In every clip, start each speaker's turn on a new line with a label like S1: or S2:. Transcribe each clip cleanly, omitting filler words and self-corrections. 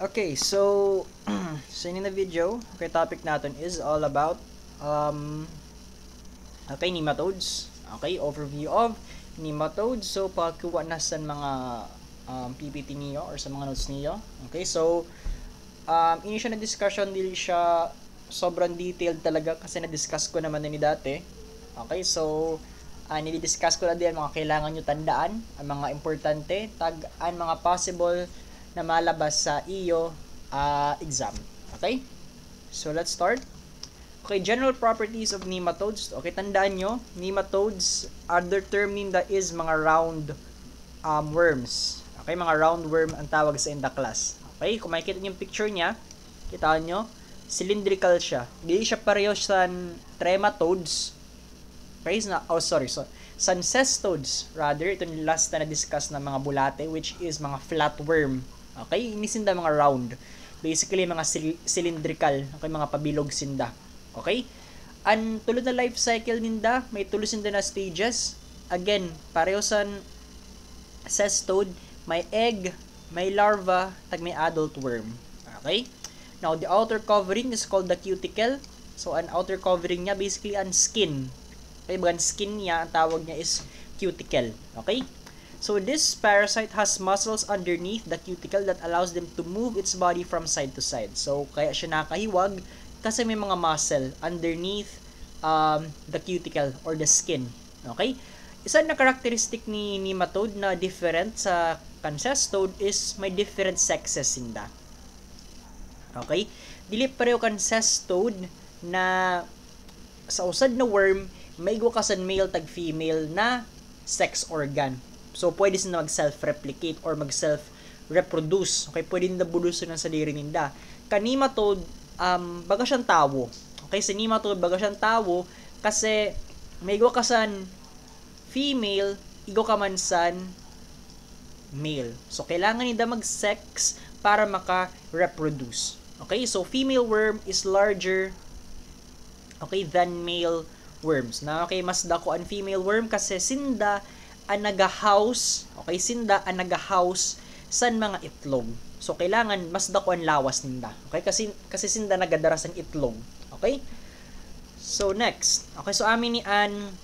S1: Okay, so so in the video, okay, topic natin is all about nematodes. Okay, overview of nematodes. So pagkuha na sa mga PPT niyo or sa mga notes niyo. Okay, so initial na discussion dili siya sobrang detailed talaga kasi na-discuss ko naman ni dati. Okay, so nidi-discuss ko na din mga kailangan nyo tandaan, ang mga importante, tag-an mga possible na malabas sa iyo exam. Okay? So, let's start. Okay, general properties of nematodes. Okay, tandaan nyo, nematodes, other term ninda is mga round worms. Okay, mga round worm ang tawag sa in the class. Okay, kung makikita nyo yung picture niya, kita nyo, cylindrical siya. Hindi siya pareho sa trematodes. Okay, so cestodes, rather, ito yung last na na-discuss na mga bulate, which is mga flatworm. Okay, ini sinda mga round. Basically, mga cylindrical, okay, mga pabilog sinda. Okay? Ang tulad na life cycle ninda, may tulo sinda na stages. Again, pareho sa cestode, may egg, may larva, tag may adult worm. Okay? Now, the outer covering is called the cuticle. So, an outer covering niya, basically, ang skin. Okay, bagan skin niya, ang tawag niya is cuticle. Okay? So, this parasite has muscles underneath the cuticle that allows them to move its body from side to side. So, kaya siya nakahiwag kasi may mga muscle underneath the cuticle or the skin. Okay? Isa na characteristic ni nematode na different sa cestode is may different sexes sinda. Okay? Dili pareho cestode na sa usad na worm, may kasan male tag female na sex organ. So, pwede sila mag-self-replicate or mag-self-reproduce. Okay, pwede nila bulusin ng saliri ninda. Nematode, baga siyang tawo. Okay, sa nematode, baga siyang tawo kasi may kasan female, kaman-san male. So, kailangan nila mag-sex para maka-reproduce. Okay, so female worm is larger, okay, than male worms. Na okay, mas dako ang female worm kasi sinda ang nag-house, okay, sinda ang nag-house san mga itlog. So, kailangan mas dako ang lawas ninda. Okay, kasi sinda nagadara san itlog. Okay? So, next. Okay, so amin ni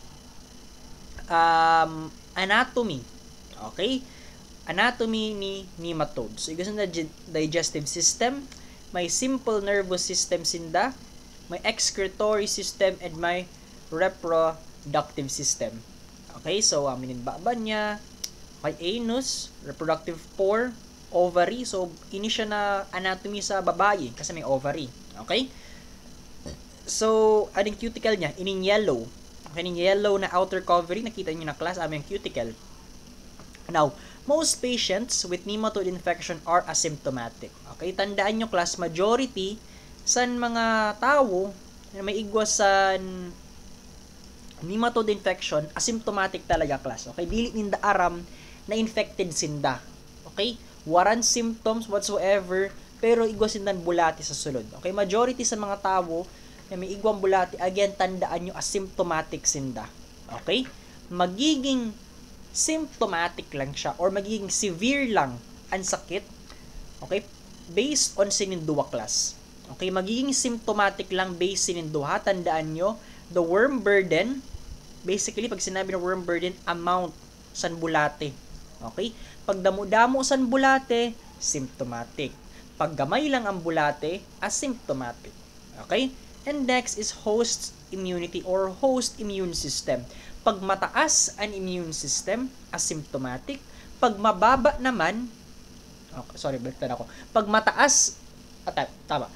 S1: anatomy. Okay? Anatomy ni nematode. So, igasan na digestive system, may simple nervous system sinda, may excretory system, and may reproductive system. Okay, so aminin baba niya, okay, anus, reproductive pore, ovary. So, ini siya na anatomy sa babae kasi may ovary. Okay? So, ading cuticle niya, ining yellow. Okay, ining yellow na outer covering, nakita niyo na class, aming cuticle. Now, most patients with nematode infection are asymptomatic. Okay, tandaan nyo class, majority san mga tao na may igwasan nematode infection, asymptomatic talaga class. Okay, dili ninda aram na infected sinda. Okay, waran symptoms whatsoever, pero igwa sindan bulati sa sulod. Okay, majority sa mga tao na may igwang bulati, again, tandaan nyo, asymptomatic sinda. Okay, magiging symptomatic lang siya or magiging severe lang ang sakit. Okay, based on sininduwa class. Okay, magiging symptomatic lang based sininduha. Tandaan nyo, the worm burden, basically, pag sinabi ng worm burden, amount san bulate. Okay? Pag damo-damo san bulate, symptomatic. Pag gamay lang ang bulate, asymptomatic. Okay? And next is host immunity or host immune system. Pag mataas ang immune system, asymptomatic. Pag mababa naman, okay, sorry, baliktad ako. Pag mataas, tama.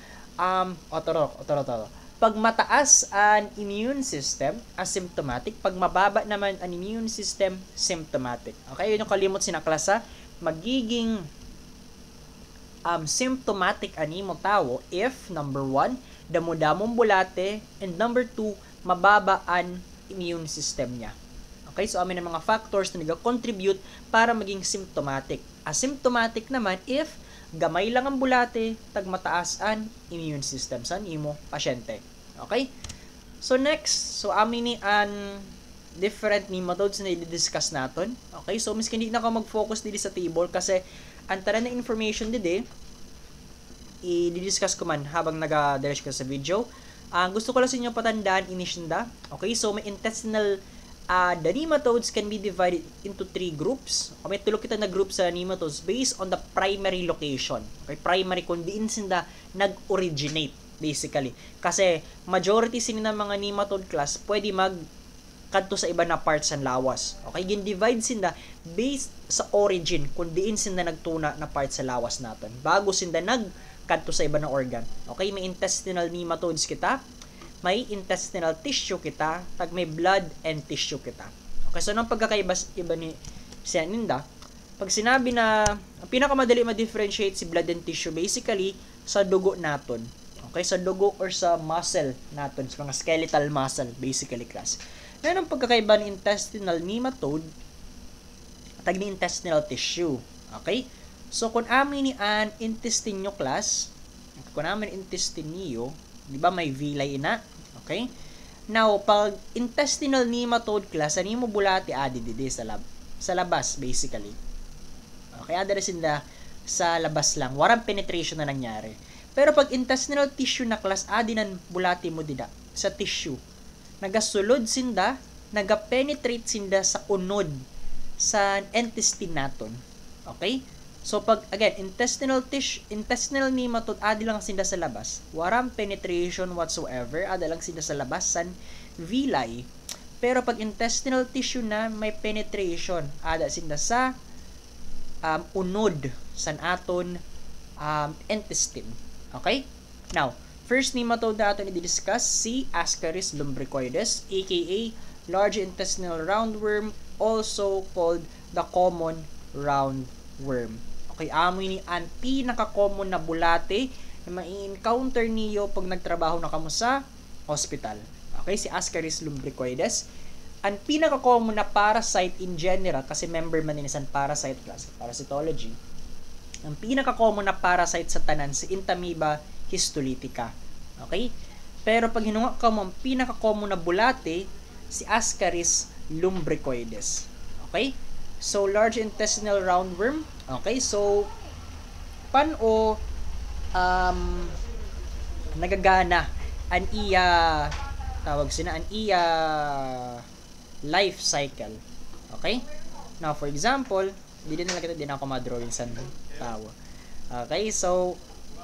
S1: Pag mataas ang immune system, asymptomatic. Pag mababa naman ang immune system, symptomatic. Okay, yun yung kalimot sinaklasa. Magiging symptomatic animo tao if, number 1, damo-damong bulate, and number 2, mababa ang immune system niya. Okay, so amin ang mga factors na nag-contribute para maging symptomatic. Asymptomatic naman if gamay lang ang bulate, tag mataas ang immune system sa imo pasyente. Okay? So next, so amin ni an different nematodes na i-discuss naton. Okay? So miskin hindi na ka mag-focus dili sa table kasi ang tanan na information didi i-discuss ko man habang nag-direct ko sa video. Gusto ko lang sa inyo patandaan, inishinda. Okay, so may intestinal, the nematodes can be divided into 3 groups. May tulog kita na group sa nematodes based on the primary location. Okay, primary kung diin sinda nag-originate, basically. Kasi, majority sila ng mga nematode class, pwede kadto sa iba na parts ng lawas. Okay, gin-divide sinda based sa origin, kung diin sinda nagtuna na parts sa lawas natin. Bago sinda kadto sa iba na organ. Okay, may intestinal nematodes kita, may intestinal tissue kita, tag may blood and tissue kita. Okay, so nang pagkakaiba iba ni Sianinda, pag sinabi na ang pinakamadali ma-differentiate si blood and tissue basically sa dugo naton. Okay, sa dugo or sa muscle naton, sa mga skeletal muscle basically class. Ngayon ang pagkakaiba ni intestinal nematode tag ni intestinal tissue. Okay? So, kung amin ni an intestine nyo class, kung amin intestine niyo, di ba may villi ina? Okay? Now, pag intestinal nematode class, ano mo bulati didi sa labas, basically. Okay, adara sinda sa labas lang. Warang penetration na nangyari. Pero pag intestinal tissue na class, nan bulati mo dida sa tissue. Nagasulod sinda, nagapenetrate sinda sa unod sa intestine naton. Okay? So, pag, again, intestinal nematode, lang sinda sa labas. Waram penetration whatsoever, lang sinda sa labas, san villi. Pero pag intestinal tissue na, may penetration, sinda sa unod, san aton intestine. Okay? Now, first nematode na aton i-discuss, si Ascaris lumbricoides, aka large intestinal roundworm, also called the common roundworm. Okay, amoy ni ang pinaka-common na bulate na mai-encounter niyo pag nagtrabaho na kamo sa hospital. Okay, si Ascaris lumbricoides. Ang pinaka-common na parasite in general, kasi member man din sa parasite class, parasitology. Ang pinaka-common na parasite sa tanan si Entamoeba histolytica. Okay? Pero pag hinunga ka mo ang pinaka-common na bulate, si Ascaris lumbricoides. Okay? So, large intestinal roundworm. Okay, so, paano nagagana an iya life cycle. Okay? Now, for example, di na ako ma-drawing sa tao. Okay, so,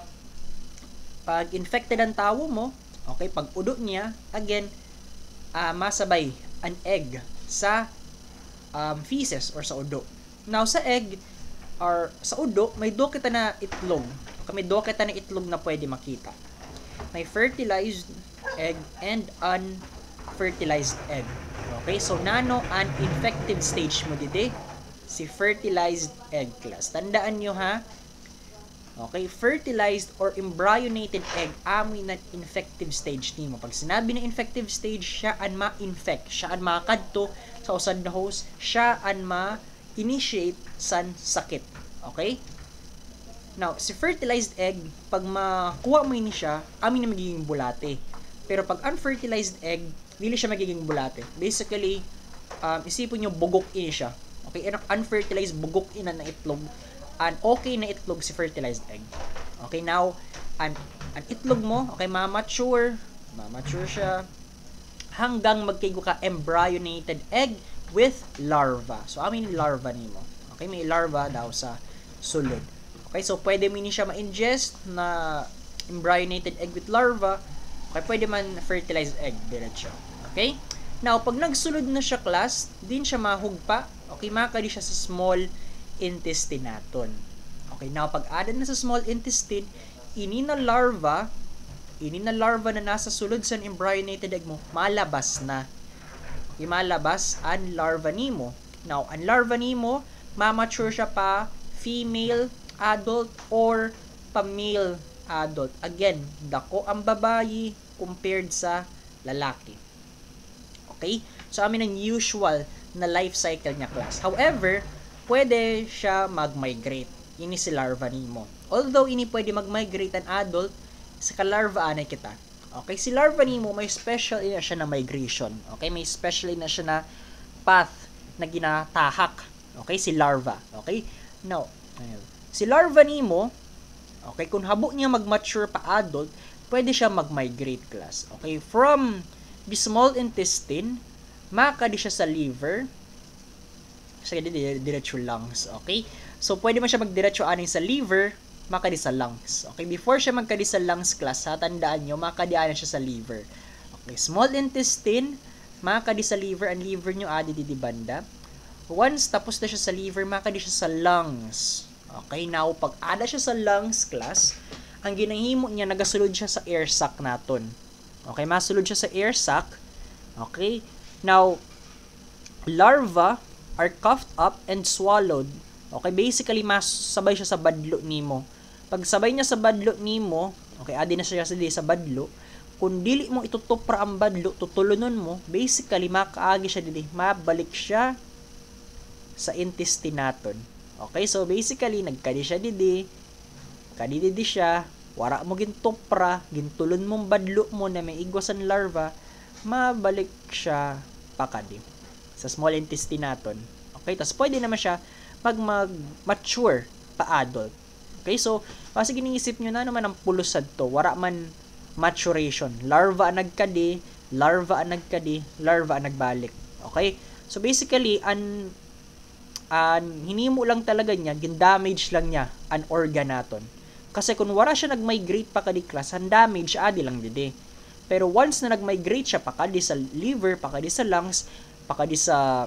S1: pag infected ang tao mo, okay, pag udo niya, again, masabay an egg sa feces or sa udo. Now, sa egg or sa udo, may do kita na itlog. May do kita na itlog na pwede makita. May fertilized egg and unfertilized egg. Okay, so nano an infective stage mo dito, si fertilized egg class. Tandaan nyo ha. Okay, fertilized or embryonated egg, amoy na infective stage nimo. Pag sinabi na infective stage, siya an ma-infect, siya an makadto sa usad na host, siya an ma-initiate san sakit. Okay? Now, si fertilized egg, pag makuha mo ini siya, amin na magiging bulate. Pero pag unfertilized egg, dili siya magiging bulate. Basically, isipin nyo, bugok ini siya. Okay? Unfertilized, bugok ina na itlog. An okay na itlog si fertilized egg. Okay, now, an itlog mo, okay, ma-mature siya, hanggang magkaigo ka embryonated egg with larva. So, amin yung larva nimo. Okay, may larva daw sa sulod. Okay, so pwede mo ni siya ma-ingest na embryonated egg with larva. Okay, pwede man fertilized egg diretso. Okay? Now, pag nagsulod na siya class, din siya mahugpa. Okay, makakali siya sa small intestine naton. Okay, now pag add na sa small intestine, ini na larva na nasa sulod sa embryonated egg mo, malabas na. Okay, malabas ang larva nimo. Now, ang larva nimo, ma-mature siya pa female adult or pa male adult. Again, dako ang babayi compared sa lalaki. Okay? So, amin ang usual na life cycle niya class. However, pwede siya mag-migrate. Ini si larva nimo. Although, ini pwede mag-migrate ang adult, sa ka-larva anay kita. Okay? Si larva nimo, may special na siya na migration. Okay? May special na siya na path na ginatahak. Okay? Si larva. Okay? Now, si larva nimo, Okay, kung habo niya mag-mature pa adult, pwede siya mag-migrate class. Okay, from the small intestine, makadi siya sa liver, sa diretso lungs. Okay, so pwede man siya magdiretso aning sa liver, makadi sa lungs. Okay, before siya magkadi sa lungs class, tandaan nyo, makadianan siya sa liver. Okay, small intestine, makadi sa liver, ang liver nyo adi di banda. Once tapos na siya sa liver, makadi siya sa lungs. Okay, now pag ada siya sa lungs class, ang ginahimo niya, nagasulod siya sa air sac naton. Okay, masulod siya sa air sac. Okay, now larva are coughed up and swallowed. Okay, basically masabay siya sa badlo nimo. Pag sabay niya sa badlo nimo, okay, adi na siya sa badlo. Kung dili mo itutupra ang badlo, tutulunon mo, basically makaagi siya dili, mabalik siya sa intestine naton. Okay, so basically nagkadi siya didi, kadidi siya, wara mo gintupra, gintulon mong badlo mo na may igwasan larva, mabalik siya pakadi sa small intestine naton. Okay, tas pwede naman siya mag-mature pa adult. Okay, so kasi giniisip nyo na naman ang pulusad to, wara man maturation. Larva ang nagkadi, larva ang nagkadi, larva ang nagbalik. Okay, so basically hinimo lang talaga niya, gin-damage lang niya an organ naton. Kasi kung wala siya nag-migrate pa kadi class, ang damage adi lang didi. Pero once na nag-migrate siya pa kadi sa liver, pa kadi sa lungs, pa kadi sa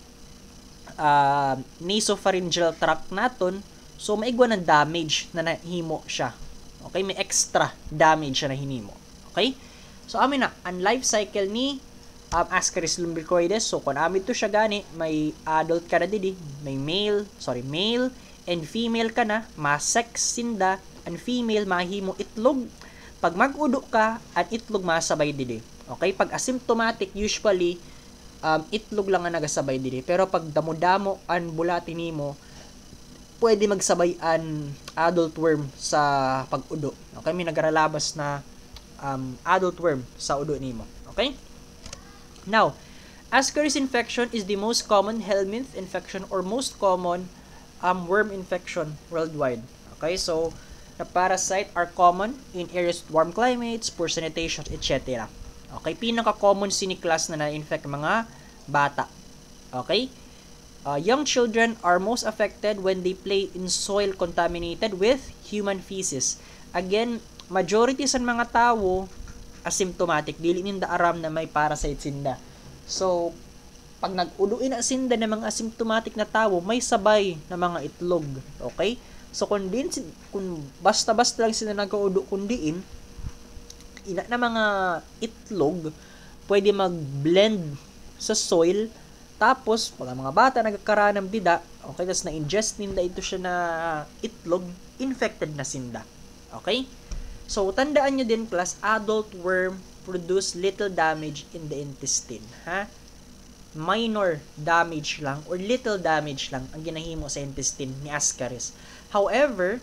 S1: nasopharyngeal tract naton, so maigwa ng damage na nahimo siya. Okay, may extra damage siya na hinimo. Okay? So amin na ang life cycle ni Ascaris lumbricoides. So kung amin to siya gani, may adult ka na didi, may male and female ka na, ma-sex sinda, ang female mahimo itlog. Pag mag-udo ka, ang itlog masabay didi. Okay? Pag asymptomatic, usually itlog lang ang nagasabay didi. Pero pag damo-damo ang bulati nimo, pwede magsabay an adult worm sa pag-udo. Okay? May nagaralabas na adult worm sa udo nimo. Okay? Now, Ascaris infection is the most common helminth infection or most common worm infection worldwide. Okay? So, the parasite are common in areas with warm climates, poor sanitation, etc. Okay? Pinaka-common siniklas na na-infect mga bata. Okay? Young children are most affected when they play in soil contaminated with human feces. Again, majority sa mga tao asymptomatic, dili ninda aram na may parasite sinda. So, pag nag-uduin na sinda ng mga asymptomatic na tao, may sabay na mga itlog. Okay? So, kung basta-basta lang sila nag-udu kundiin, ina na mga itlog, pwede mag-blend sa soil. Tapos, pag mga bata nagkakaroon ng dida, okay, tapos na-ingest ninda ito siya na itlog, infected na sinda. Okay? So, tandaan nyo din, class, adult worm produce little damage in the intestine. Ha? Minor damage lang or little damage lang ang ginahimo sa intestine ni Ascaris. However,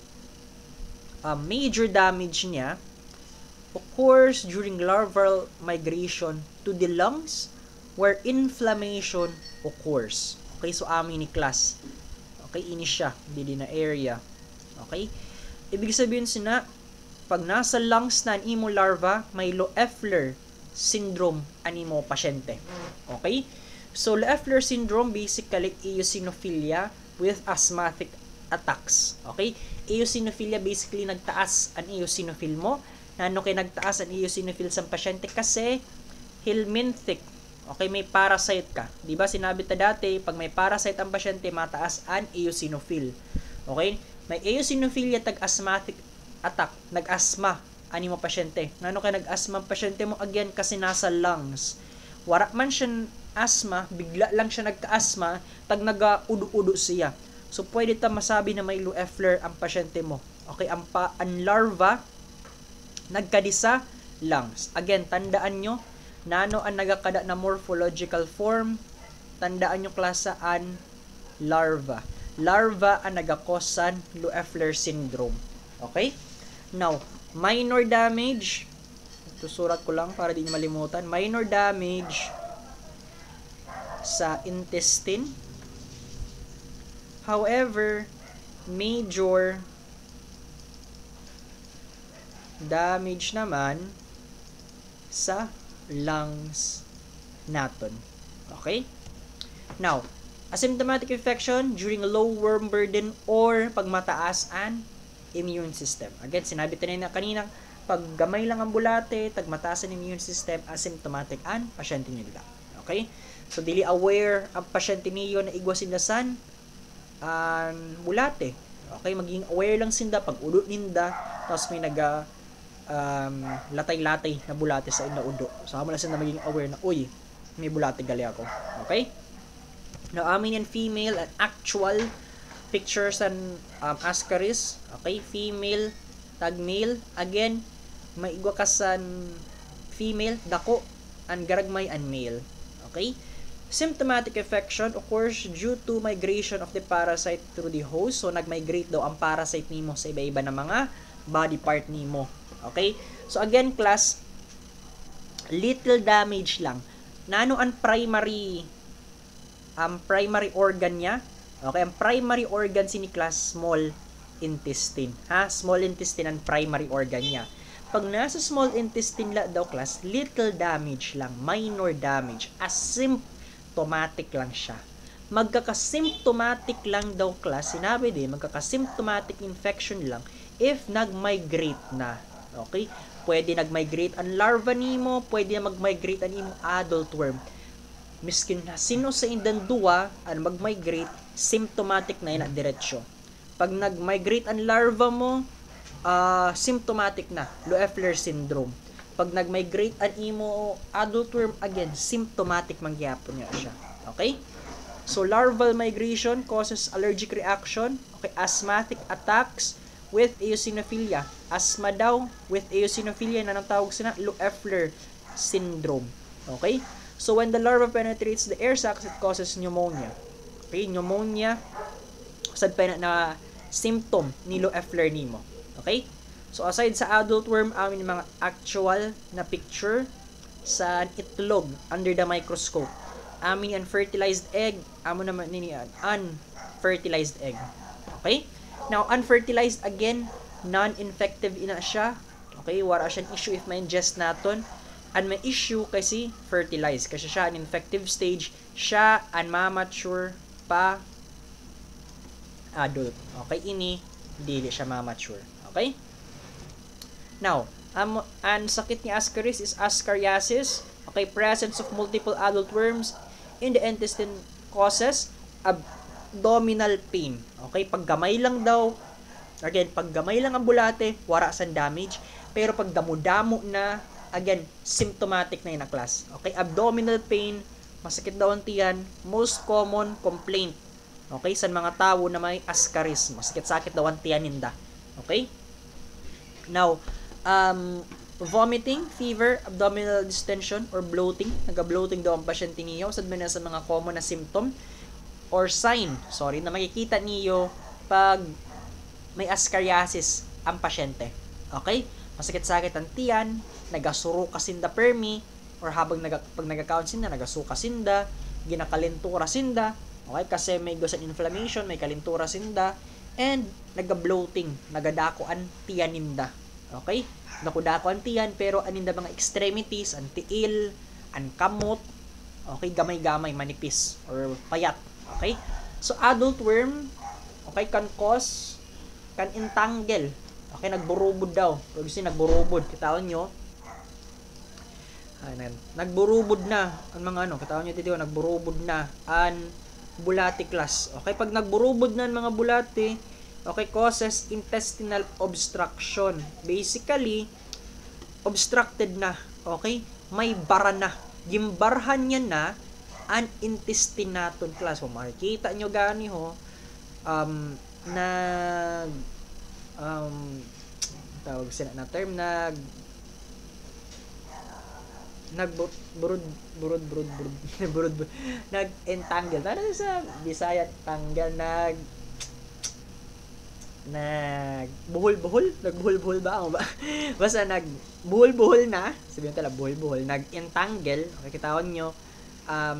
S1: major damage niya occurs during larval migration to the lungs where inflammation occurs. Okay, so amin ni class. Okay, ini siya, dili na area. Okay? Ibig sabihin sina, pag nasa lungs na imo larva, may Loeffler syndrome animo pasyente. Okay? So, Loeffler syndrome basically eosinophilia with asthmatic attacks. Okay? Eosinophilia basically nagtaas ang eosinophil mo. Nano kay nagtaas ang eosinophil sa pasyente kasi helminthic. Okay, may parasite ka. 'Di ba sinabi ta dati, pag may parasite ang pasyente, mataas ang eosinophil. Okay? May eosinophilia tag asthmatic attack, nag-asthma ani mo pasyente. Ngano kay nag-asthma ang pasyente mo again kasi nasa lungs. Wara man siya asthma, bigla lang siya nagka-asthma, tag naga-udo-udo siya. So pwede ta masabi na may Loeffler ang pasyente mo. Okay, ang larva nagkadi sa lungs. Again, tandaan nyo, nano ang nagakada na morphological form, tandaan nyo klasa an larva. Larva ang nagakosan Loeffler syndrome. Okay? Now, minor damage, ito surat ko lang para di nyo malimutan, minor damage sa intestine. However, major damage naman sa lungs naton. Okay? Now, asymptomatic infection during low worm burden or pag mataas ang immune system. Again, sinabi tayo na kanina, pag gamay lang ang bulate, tag mataas ang immune system, asymptomatic ang pasyente nila. Okay? So, dili aware ang pasyente niyo na igwasindasan ang bulate. Okay? Maging aware lang sinda pag ulo ninda, tapos may latay-latay na bulate sa ina udo. So, amo na sinda maging aware na, uy, may bulate gali ako. Okay? Now, amin yan female and actual pictures and ascaris. Okay? Female, tag male. Again, may igwakasan female, dako, and garagmay and male. Okay? Symptomatic infection occurs due to migration of the parasite through the host. So, nag-migrate daw ang parasite nimo sa iba-iba na mga body part nimo. Okay? So, again, class, little damage lang. Nano ang primary organ niya? Okay, ang primary organ si ni class small intestine. Ha? Small intestine ang primary organ niya. Pag nasa small intestine la daw class, little damage lang, minor damage, asymptomatic lang siya. Magkakasymptomatic lang daw class, sinabi din, magkakasymptomatic infection lang if nag-migrate na. Okay? Pwede nag-migrate ang larva nimo, pwede na mag-migrate ang imong adult worm. Miskin na sino sa indan duwa ang mag-migrate, symptomatic na yun diretsyo. Pag nag-migrate ang larva mo, symptomatic na, Loeffler syndrome. Pag nag-migrate ang imo adult worm, again, symptomatic mangyapon niya siya. Okay? So, larval migration causes allergic reaction, okay, asthmatic attacks with eosinophilia. Asthma daw with eosinophilia na nang tawag sina Loeffler syndrome. Okay? So, when the larva penetrates the air sacs, it causes pneumonia. Okay? Pneumonia, sad pa na symptom ni Loeffler nimo. Okay? So, aside sa adult worm, amin mga actual na picture sa itlog under the microscope. Amin ang fertilized egg, amo naman nini unfertilized egg. Okay? Now, unfertilized again, non-infective ina siya. Okay? Wala siyang issue if ma-ingest naton. And may issue kasi fertilized. Kasi siya an infective stage, siya an ma-mature pa adult. Okay? Ini, dili siya ma-mature. Okay? Now, ang sakit ni Ascaris is ascariasis. Okay? Presence of multiple adult worms in the intestine causes abdominal pain. Okay? Pag gamay lang daw, again, pag gamay lang ang bulate, wala sang damage. Pero pag damo-damo na, again, symptomatic na yun na class. Okay? Abdominal pain, masakit daw ang tiyan, most common complaint. Okay? Sa mga tao na may ascaris, masakit-sakit daw ang tiyan ninda. Okay? Now, vomiting, fever, abdominal distension, or bloating. Nag-bloating daw ang pasyente niyo. Sad man na sa mga common na symptom or sign, na makikita niyo pag may ascariasis ang pasyente. Okay? Masakit-sakit ang tiyan, nagasuro kasinda permi, or habang pag nag-account sinda, nagasuka sinda, ginakalintura sinda, okay? Kasi may gusan inflammation, may kalintura sinda, and nag-bloating, nagadako ang tiyan ninda. Okay? Nakudako ang tiyan, pero aninda mga extremities, ang tiil, ang kamot, okay? Gamay-gamay, manipis, or payat. Okay? So, adult worm, okay, can entangle. Okay, nagburubod daw. Pag gusto nagburubod, kitawan nyo, nagburubod na ang mga kitawan nyo dito, nagburubod na ang bulate class. Okay, pag nagburubod na ang mga bulate, okay, causes intestinal obstruction. Basically, obstructed na. Okay, may bara na. Gimbarhan niya na ang intestine naton class. So, makikita nyo gani tawag sila na term, nag-entangle. Para sa Bisaya, tanggal, nagbuhol-buhol ba? Basta nagbuhol-buhol na, sabihin tala, buhol-buhol, nag-entangle, okay, kitawan nyo,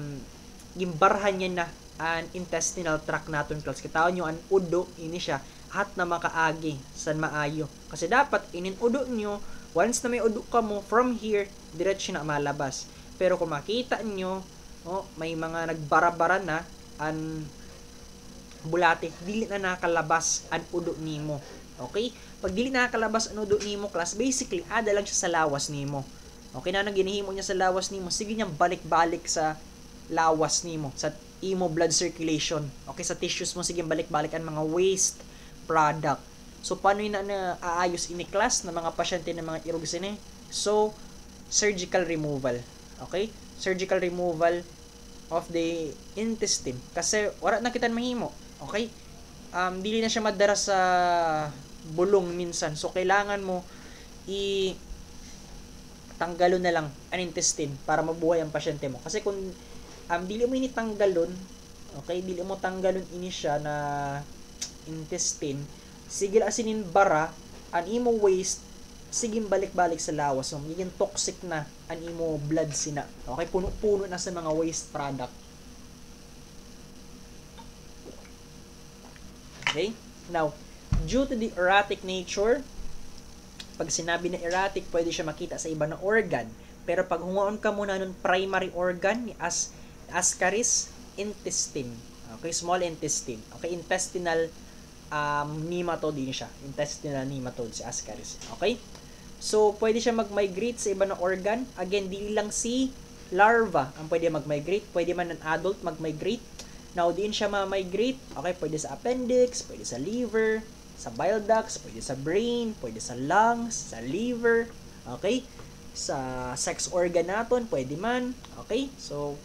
S1: gimbarhan niya na ang intestinal tract naton class. Kitawan nyo, ang udo, ini siya, hat na makaagi san maayo. Kasi dapat ininudo nyo, once na may udo ka mo, from here, diretso na malabas. Pero kung makita nyo, may mga nagbara-bara na, an bulate, dili na nakalabas an udo nimo. Okay? Pag dili nakalabas ang udo nimo, class, basically, ada lang siya sa lawas nimo. Okay na ginihimo niya sa lawas nimo, sige niyang balik-balik sa lawas nimo, sa imo blood circulation. Okay, sa tissues mo, sige balik-balik ang mga waste product. So, paano yun na aayos ini class ng mga pasyente ng mga irog sine? So, surgical removal. Okay? Surgical removal of the intestine. Kasi, wala na kita mahimo. Okay? Dili na siya madara sa bulong minsan. So, kailangan mo tanggalon na lang ang intestine para mabuhay ang pasyente mo. Kasi kung dili mo ini tanggalon, okay, dili mo tanggalon ini siya na intestine, sige asinin bara, ang imo waste, sige balik-balik sa lawas. So, magiging toxic na ang imo blood sina. Okay, puno-puno na sa mga waste product. Okay? Now, due to the erratic nature, pag sinabi na erratic, pwede siya makita sa iba na organ. Pero pag hungaon ka muna ng primary organ, ni Ascaris, intestine. Okay, small intestine. Okay, intestinal nematode din siya. Intestinal nematode si Ascaris. Okay? So, pwede siya mag-migrate sa iba na organ. Again, di lang si larva ang pwede mag-migrate. Pwede man ang adult mag-migrate. Now, diin siya ma-migrate. Okay, pwede sa appendix, pwede sa liver, sa bile ducts, pwede sa brain, pwede sa lungs, sa liver. Okay? Sa sex organ naton, pwede man. Okay? So,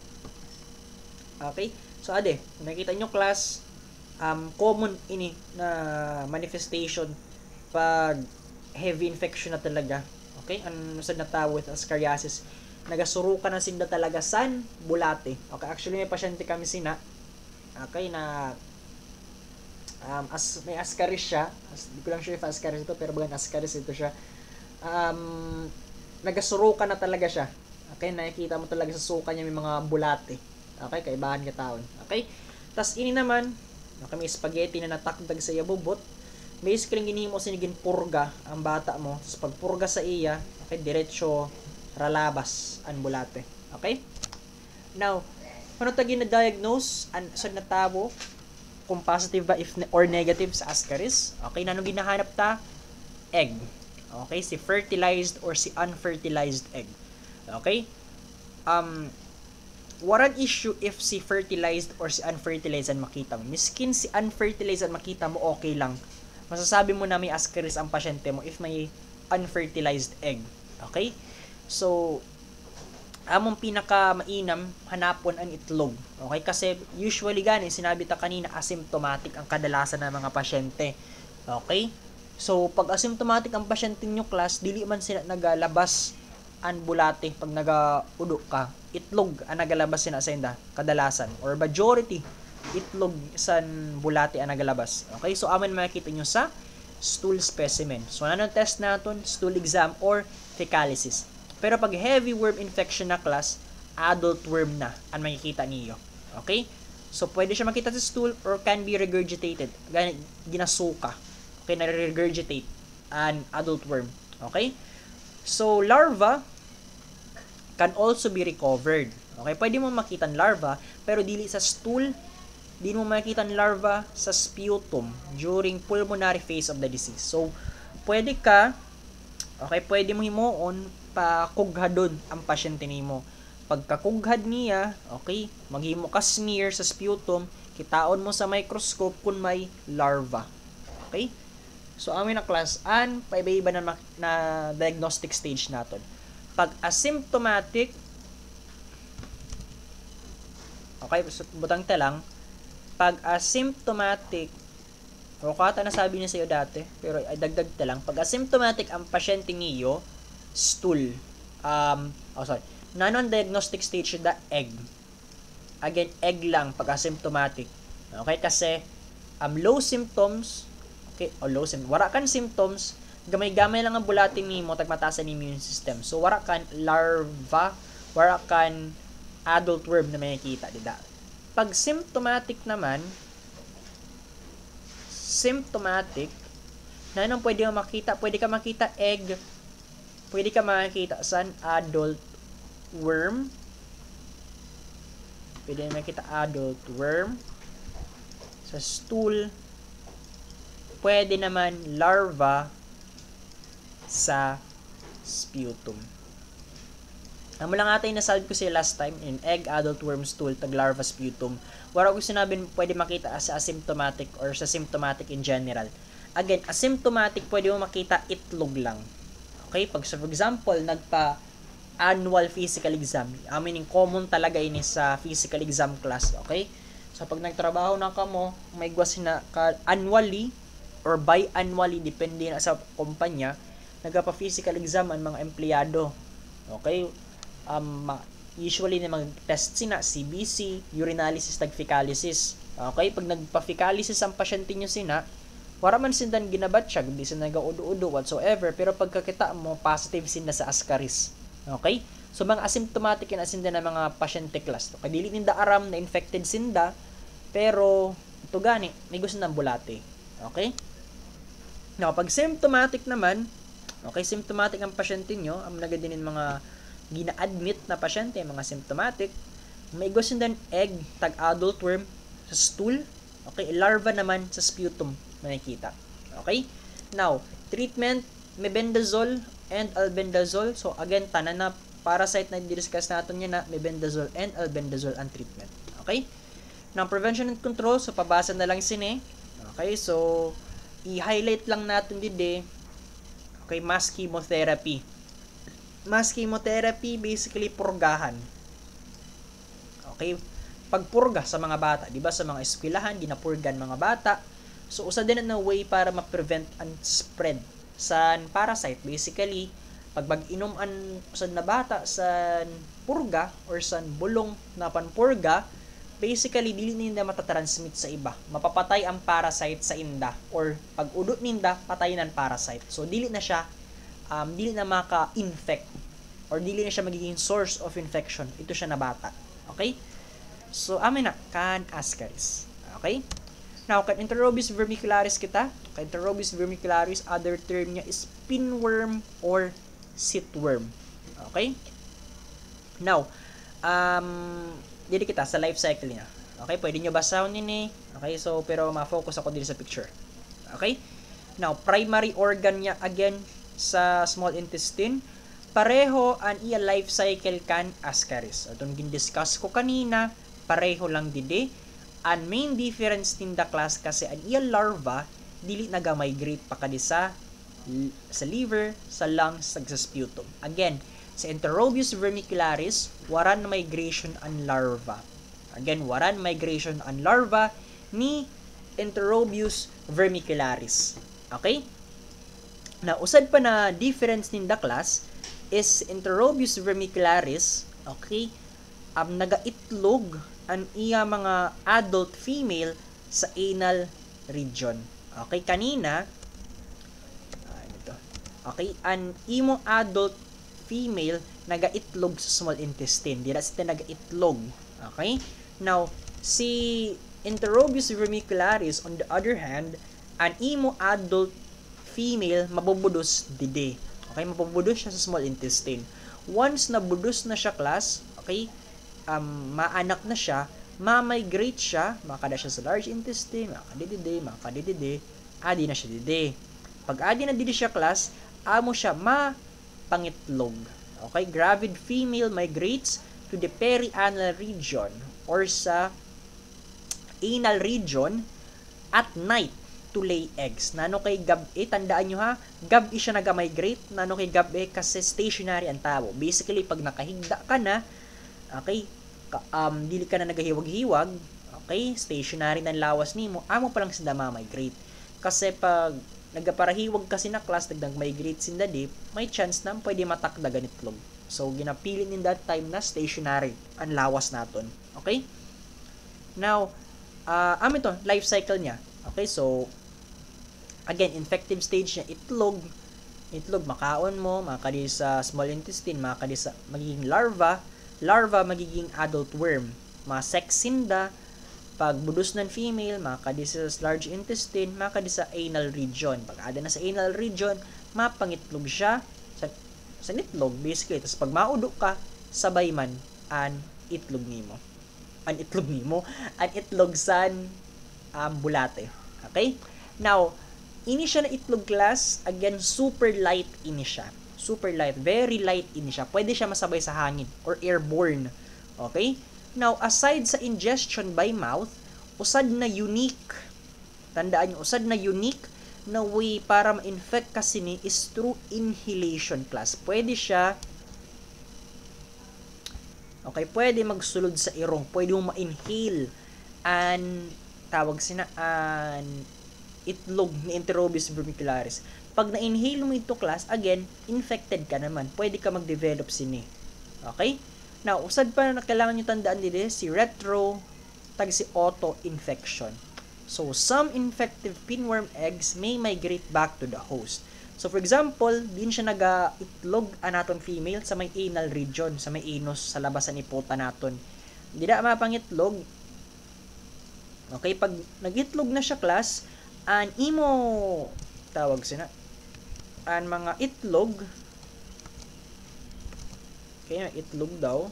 S1: ade, nakita nyo class, common ini na manifestation pag heavy infection na talaga. Okay? Ano sa natawag with ascariasis? Nagasurukan na sila talaga san bulate. Okay? Actually, may pasyente kami sina. Okay? Na may ascaris siya. Hindi ko lang sure if ascaris ito, pero bagang ascaris ito siya. Nagasurukan na talaga siya. Okay? Nakikita mo talaga sa suka niya may mga bulate. Okay? Kaibahan ka taon. Okay? Tas ini naman, may spaghetti na natakdag sa iya bubot. Basically, ginihimo sinigin purga ang bata mo. Tapos pag purga sa iya, okay, diretso ralabas ang bulate. Okay? Now, paano tagi na diagnose sa natabo kung positive ba or negative sa Ascaris? Okay, nanong ginahanap ta? Egg. Okay, si fertilized or si unfertilized egg. Okay? What an issue if si fertilized or si unfertilized ang makita mo. Miskin si unfertilized ang makita mo, okay lang. Masasabi mo na may Ascaris ang pasyente mo if may unfertilized egg. Okay? So, among pinaka mainam hanapon ang itlog. Okay? Kasi usually gani, sinabi ta kanina, asymptomatic ang kadalasan ng mga pasyente. Okay? So, pag asymptomatic ang pasyente nyo class, dili man sila nagalabas ang bulate pag nagaudo ka. Itlog ang nagalabas sina sa inda kadalasan or majority itlog san bulate ang nagalabas. Okay, so amin makikita nyo sa stool specimen. So anong test natin? Stool exam or fecalysis. Pero pag heavy worm infection na class, adult worm na ang makikita niyo. Okay, so pwede siya makita sa stool or can be regurgitated, ginasuka. Okay, na-regurgitate an adult worm. Okay, so larva can also be recovered. Okay, pwede mo makita ang larva, pero dili sa stool, di mo makita ang larva sa sputum during pulmonary phase of the disease. So, pwede mo himuon pa kughadon ang pasyente nimo. Pagkakughad niya, okay, maghimo ka smear sa sputum, kitaon mo sa microscope kung may larva. Okay? So, amin na class, paiba-iba na diagnostic stage natin. Pag asymptomatic, okay, butang ta lang, pag asymptomatic, o kata na sabi niya sa'yo dati, pero dagdag ta lang, pag asymptomatic ang pasyente niyo, stool, non-diagnostic stage the egg. Again, egg lang pag asymptomatic. Okay, kasi low symptoms, okay, wala kan symptoms, gamay-gamay lang ang bulating nimo tagmataas ang immune system. So wala kan larva, wala kan adult worm na makikita dida. Pag symptomatic naman, symptomatic, na anong pwede mo makita? Pwede ka makita egg, pwede ka makita san adult worm, pwede makita adult worm sa stool, pwede naman larva sa sputum. Ang lang atay nasalve ko siya last time in egg, adult worm, stool, tag larva, sputum. Wala ko sinabing pwede makita sa asymptomatic or sa symptomatic in general. Again, asymptomatic pwede mo makita itlog lang. Okay? Pag for example, nagpa-annual physical exam, meaning common talaga ini sa physical exam class. Okay? So, pag nagtrabaho na ka mo, may gwas na annually or biannually, depende na sa kumpanya, nagpa-physical exam ang mga empleyado. Okay? Usually na mag-test sina CBC, urinalysis, fecalysis. Okay, pag nagpa-fecalysis ang pasyente nyo sina, wala man sindan ginabatsyag, di sila nag-udo-udo whatsoever, pero pagkakita mo, positive sinda sa ascaris. Okay? So, mga asymptomatic na sinda na mga pasyente class. Okay, dili ninda aram na infected sinda, pero ito gani, may gusto ng bulate. Okay? Now, pag symptomatic naman, okay, symptomatic ang pasyente nyo, ang nagadinin mga gina-admit na pasyente, mga symptomatic, may gusto din egg, tag adult worm sa stool, okay, larva naman sa sputum, makikita. Okay? Now, treatment, mebendazole and albendazole. So, again, tanan na parasite na discuss natin yan na mebendazole and albendazole ang treatment. Okay? Now, prevention and control, so, pabasa na lang sini. Okay? So, i-highlight lang natin dide. Okay, mass chemotherapy. Mass chemotherapy, basically, purgahan. Okay? Pagpurga sa mga bata, di ba? Sa mga eskwelahan, ginapurgan mga bata. So, usa din na way para ma-prevent and spread sa parasite. Basically, pag mag-inom sa na bata sa purga or sa bulong na panpurga, basically, dili ninda matatransmit sa iba. Mapapatay ang parasite sa inda. Or, pag udot ninda, patay ng parasite. So, dili na siya dili na maka-infect or dili na siya magiging source of infection. Ito siya na bata. Okay? So, amin na, can ascaris. Okay? Now, kan Enterobis vermicularis kita. Kan Enterobis vermicularis, other term niya is pinworm or sitworm. Okay? Now, dili kita sa life cycle niya. Okay? Pwede nyo basahon nini. Okay? So, pero ma-focus ako dito sa picture. Okay? Now, primary organ niya, again, sa small intestine, pareho ang iya life cycle kan ascaris. Atong gin-discuss ko kanina, pareho lang dide. Ang main difference in the class kasi ang iya larva dili naga-migrate pa kadi sa liver, sa lungs, sa sputum. Again, sa Enterobius vermicularis, waran migration ang larva. Again, waran migration ang larva ni Enterobius vermicularis. Okay? Na usad pa na difference in the class is Enterobius vermicularis, okay, nagaitlog ang iya mga adult female sa anal region. Okay, kanina okay, ang imo adult female nagaitlog sa small intestine. Dira sila nagaitlog. Okay? Now, si Enterobius vermicularis on the other hand, ang imo adult female mabubudos dide. Okay, mabubudos siya sa small intestine. Once nabudos na siya class, okay, maanak na siya, ma-migrate siya, makada siya sa large intestine, makadidide, adi na siya dide. Pag adi na dide siya class, amo siya mapangitlog. Okay, gravid female migrates to the perianal region or sa anal region at night to lay eggs. Nano kay gabi, tandaan nyo ha, gabi siya naga-migrate, nano kay gabi kasi stationary ang tao. Basically, pag nakahigda ka na, okay, dili ka na nagahiwag-hiwag, okay, stationary ng lawas nimo, amo pa lang sinda ma-migrate. Kasi pag nagaparahiwag kasi na class, nagdang-migrate sinda di, may chance na pwede matakda ganitlog. So, ginapili in that time na stationary ang lawas naton. Okay? Now, ito, life cycle niya. Okay, so, again, infective stage niya, itlog, makaon mo, makadi sa small intestine, makadi sa magiging larva, magiging adult worm, mga sex sinda, Pag budos ng female, makakadi sa large intestine, makakadi sa anal region. Pag ada na sa anal region, mapangitlog siya sa itlog, basically. Tapos pag maudo ka, sabay man an itlog nimo. An itlog san bulate. Okay? Now, ini siya na itlog class, again, super light ini siya. Super light, very light ini siya. Pwede siya masabay sa hangin or airborne. Okay? Now, aside sa ingestion by mouth, usad na unique, tandaan nyo, usad na unique na way para ma-infect kasi ni is through inhalation class. Pwede siya, okay, pwede magsulod sa irong, pwede mo ma-inhale an itlog ni Enterobius vermicularis. Pag na-inhale mo ito class, again, infected ka naman. Pwede ka mag-develop sini. Okay? Now, usad pa na kailangan nyo tandaan dito, si si auto-infection. So, some infective pinworm eggs may migrate back to the host. So, for example, din siya nag-itlog anaton female sa may anal region, sa may anus, sa labasan ni puta naton. Hindi na mapangitlog. Okay, pag nag-itlog na siya class, an mga itlog, kaya itlog daw,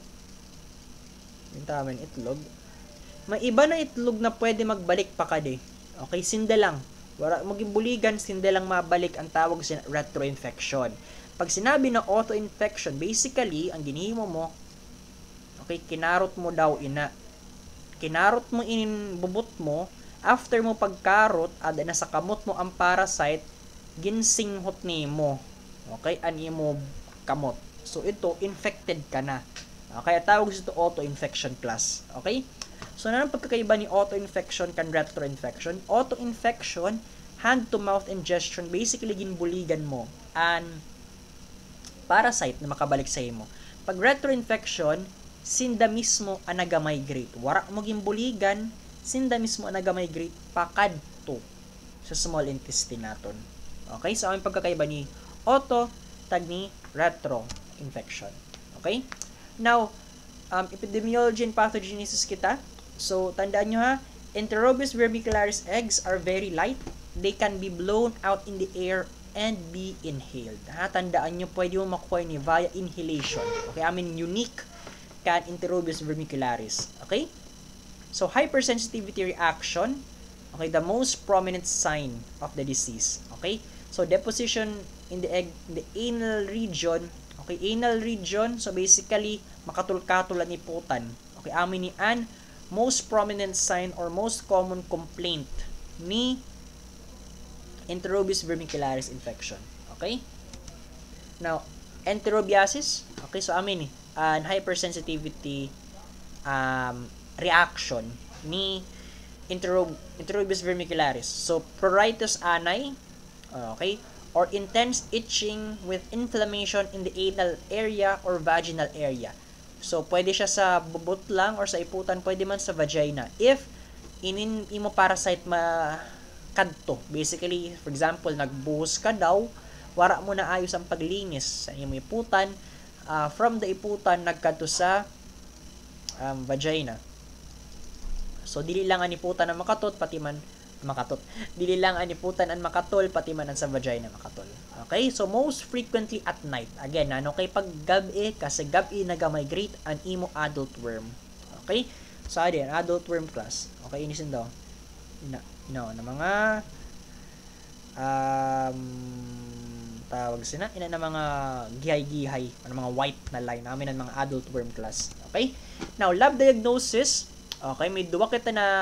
S1: yung tama yung itlog, may iba na itlog na pwede magbalik pa kade. Okay, sinda lang, wala maging buligan, sinda lang mabalik, ang tawag sa retroinfection. Pag sinabi na auto-infection, basically, ang ginihimo mo, okay, kinarot mo daw kinarot mo bubot mo, after mo pagkarot, ada na sa kamot mo ang parasite, ginsinghot nimo. Okay, ani mo kamot. So ito, infected ka na. Okay, tawag ito auto-infection class. Okay? So ano ang pagkakaiba ni auto-infection kan retro-infection? Auto-infection, hand-to-mouth ingestion, basically ginbuligan mo an parasite na makabalik sa imo. Pag retro-infection, sinda mismo ang naga-migrate. Wara mo ginbuligan, sinda mismo ang naga-migrate pakadto sa small intestine naton. Okay? So, ang pagkakaiba ni auto, tag ni retro-infection. Okay? Now, epidemiology and pathogenesis kita. So, tandaan nyo ha, Enterobius vermicularis eggs are very light. They can be blown out in the air and be inhaled. Ha? Tandaan nyo, pwede mo makuha ni via inhalation. Okay? Unique kan Enterobius vermicularis. Okay? So, hypersensitivity reaction, okay, the most prominent sign of the disease. Okay? So, deposition in the egg, in the anal region. Okay, anal region. So, basically, makatul-katulan ni putan. Okay, amin ni an most prominent sign or most common complaint ni Enterobius vermicularis infection. Okay? Now, enterobiasis. Okay, so amin ni an hypersensitivity reaction ni Enterobius vermicularis. So, pruritus ani, okay, or intense itching with inflammation in the anal area or vaginal area. So, pwede siya sa bubot lang or sa iputan, pwede man sa vagina. If imo parasite kadto, basically, for example, nagbuhos ka daw, wara mo na ayos ang paglinis sa imo iputan, from the iputan nagkadto sa vagina. So, dili lang ang iputan na makatot, pati man makatot. Dili lang ang iputan ang makatol, pati man ang sa vagina makatol. Okay? So, most frequently at night. Again, kay pag gabi, kasi gabi naga-migrate ang imo adult worm. Okay? So, adyan, adult worm class. Okay, inisin daw. Na mga tawag sina, ina na mga gihay-gihay, mga white na line, namin ang mga adult worm class. Okay? Now, lab diagnosis. Okay, may duwa kita na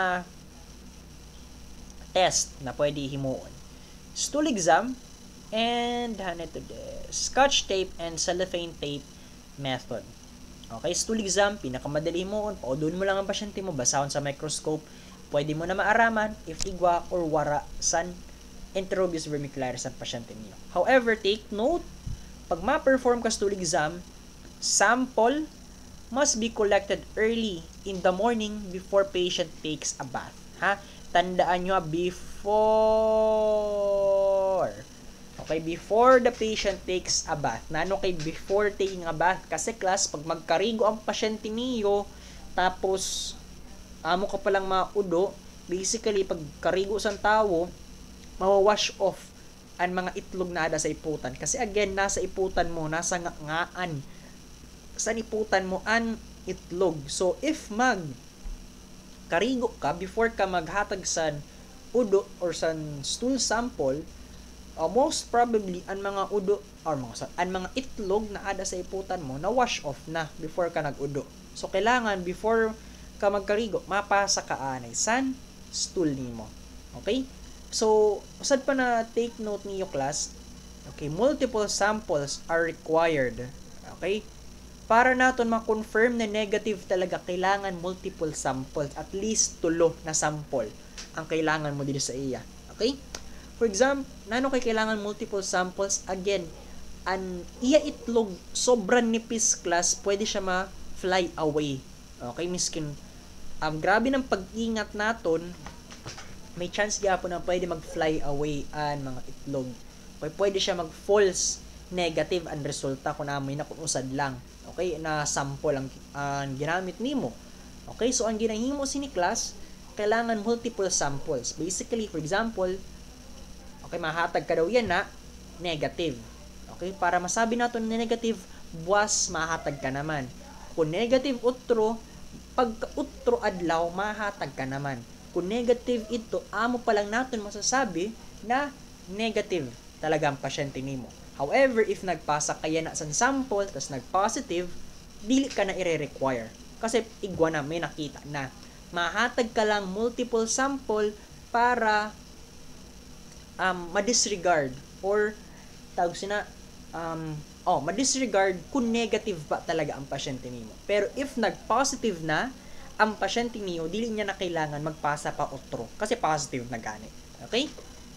S1: test na pwede himuon. Stool exam and scotch tape and cellophane tape method. Okay, stool exam, pinakamadali himuon. Paudon mo lang ang pasyente mo, basahon sa microscope. Pwede mo na maaraman if igwa or wara san Enterobius vermicularis ang pasyente niyo. However, take note, pag ma-perform ka stool exam, sample must be collected early in the morning before patient takes a bath. Ha? Tandaan nyo, before. Okay, before the patient takes a bath. Nano kay before taking a bath? Kasi class, pag magkarigo ang pasyente niyo, tapos amo ka palang maudo, basically pag karigo sa tao, mawawash off ang mga itlog na ada sa iputan. Kasi again, nasa iputan mo, nasa ngaan. Sa iputan mo ang itlog. So if karigo ka before ka maghatag sa udo or sa stool sample, most probably ang mga udo or ang mga itlog na ada sa iputan mo na wash off na before ka nag-udo. So kailangan before ka magkarigo, mapasa ka anay san stool nimo. Okay? So usad pa na take note niyo class. Okay, multiple samples are required. Okay? Para naton ma-confirm na negative talaga, kailangan multiple samples, at least 3 na sample ang kailangan mo dito sa iya. Okay? For example, nano kay kailangan multiple samples? Again, an iya itlog sobrang nipis class, pwede siya ma-fly away. Okay, miskin grabe ng pag-ingat naton, may chance gyapon na pwede mag-fly away ang mga itlog. Okay, pwede siya mag-false negative ang resulta kung amoy na kung usad lang. Okay, na sample ang ginamit nimo. Okay, so ang ginahimo sini class, kailangan multiple samples. Basically, for example, okay, mahatag ka daw yan na negative. Okay, para masabi natin na negative, buwas mahatag ka naman. Kung negative utro, pagka utro adlaw, mahatag ka naman. Kung negative ito, amo pa lang natin masasabi na negative talaga ang pasyente nimo. However, if nagpasa kaya na sa sample, tas nag-positive, dili ka na i-require. Kasi igwa na, may nakita na. Mahatag ka lang multiple sample para ma-disregard or tawag sina ma-disregard kung negative ba talaga ang pasyente nimo. Pero if nag-positive na ang pasyente niyo, dili niya na kailangan magpasa pa otro kasi positive na gani. Okay?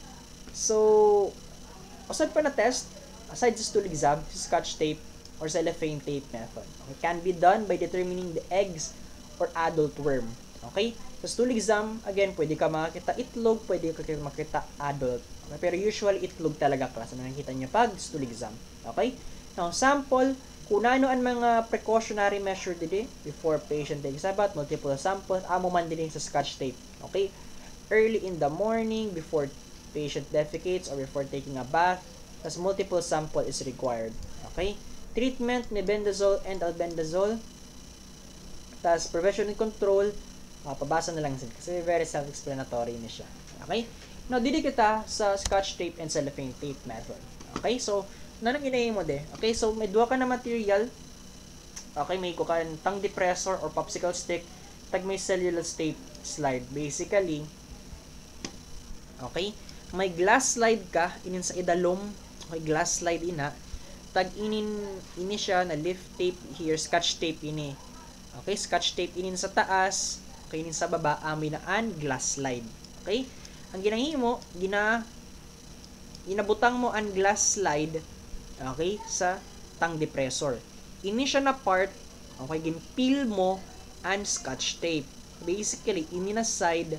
S1: So, usad pa na test, aside sa stool exam, Scotch tape or cellophane tape method. Okay, can be done by determining the eggs or adult worm. Okay? Sa stool exam, again, pwede ka makakita itlog, pwede ka makita adult. Okay? Pero usually itlog talaga class na nakikita niyo pag stool exam. Okay? Now, sample, kung ano ang mga precautionary measure dili before patient takes a bath, multiple samples, amo man din sa Scotch tape. Okay? Early in the morning, before patient defecates or before taking a bath, tas multiple sample is required. Okay? Treatment, mebendazole and albendazole. Tas prevention and control, pabasa na lang sin kasi very self-explanatory ni siya. Okay? Now, dili kita sa Scotch tape and cellophane tape method. Okay? So, nanang inayin mo de. Okay? So, may duha ka na material. Okay? May kukan tongue depressor or popsicle stick. Tag may cellulose tape slide. Basically, okay? May glass slide ka inin sa idalom. Okay, glass slide ina. Tag ini siya na lift tape here, Scotch tape ini. Okay, Scotch tape inin sa taas, okay, inin sa baba, aminaan glass slide. Okay? Ang ginahimo, inabutang mo ang glass slide, okay, sa tongue depressor. Ini siya na part, okay, ginpeel mo ang Scotch tape. Basically, ini na side,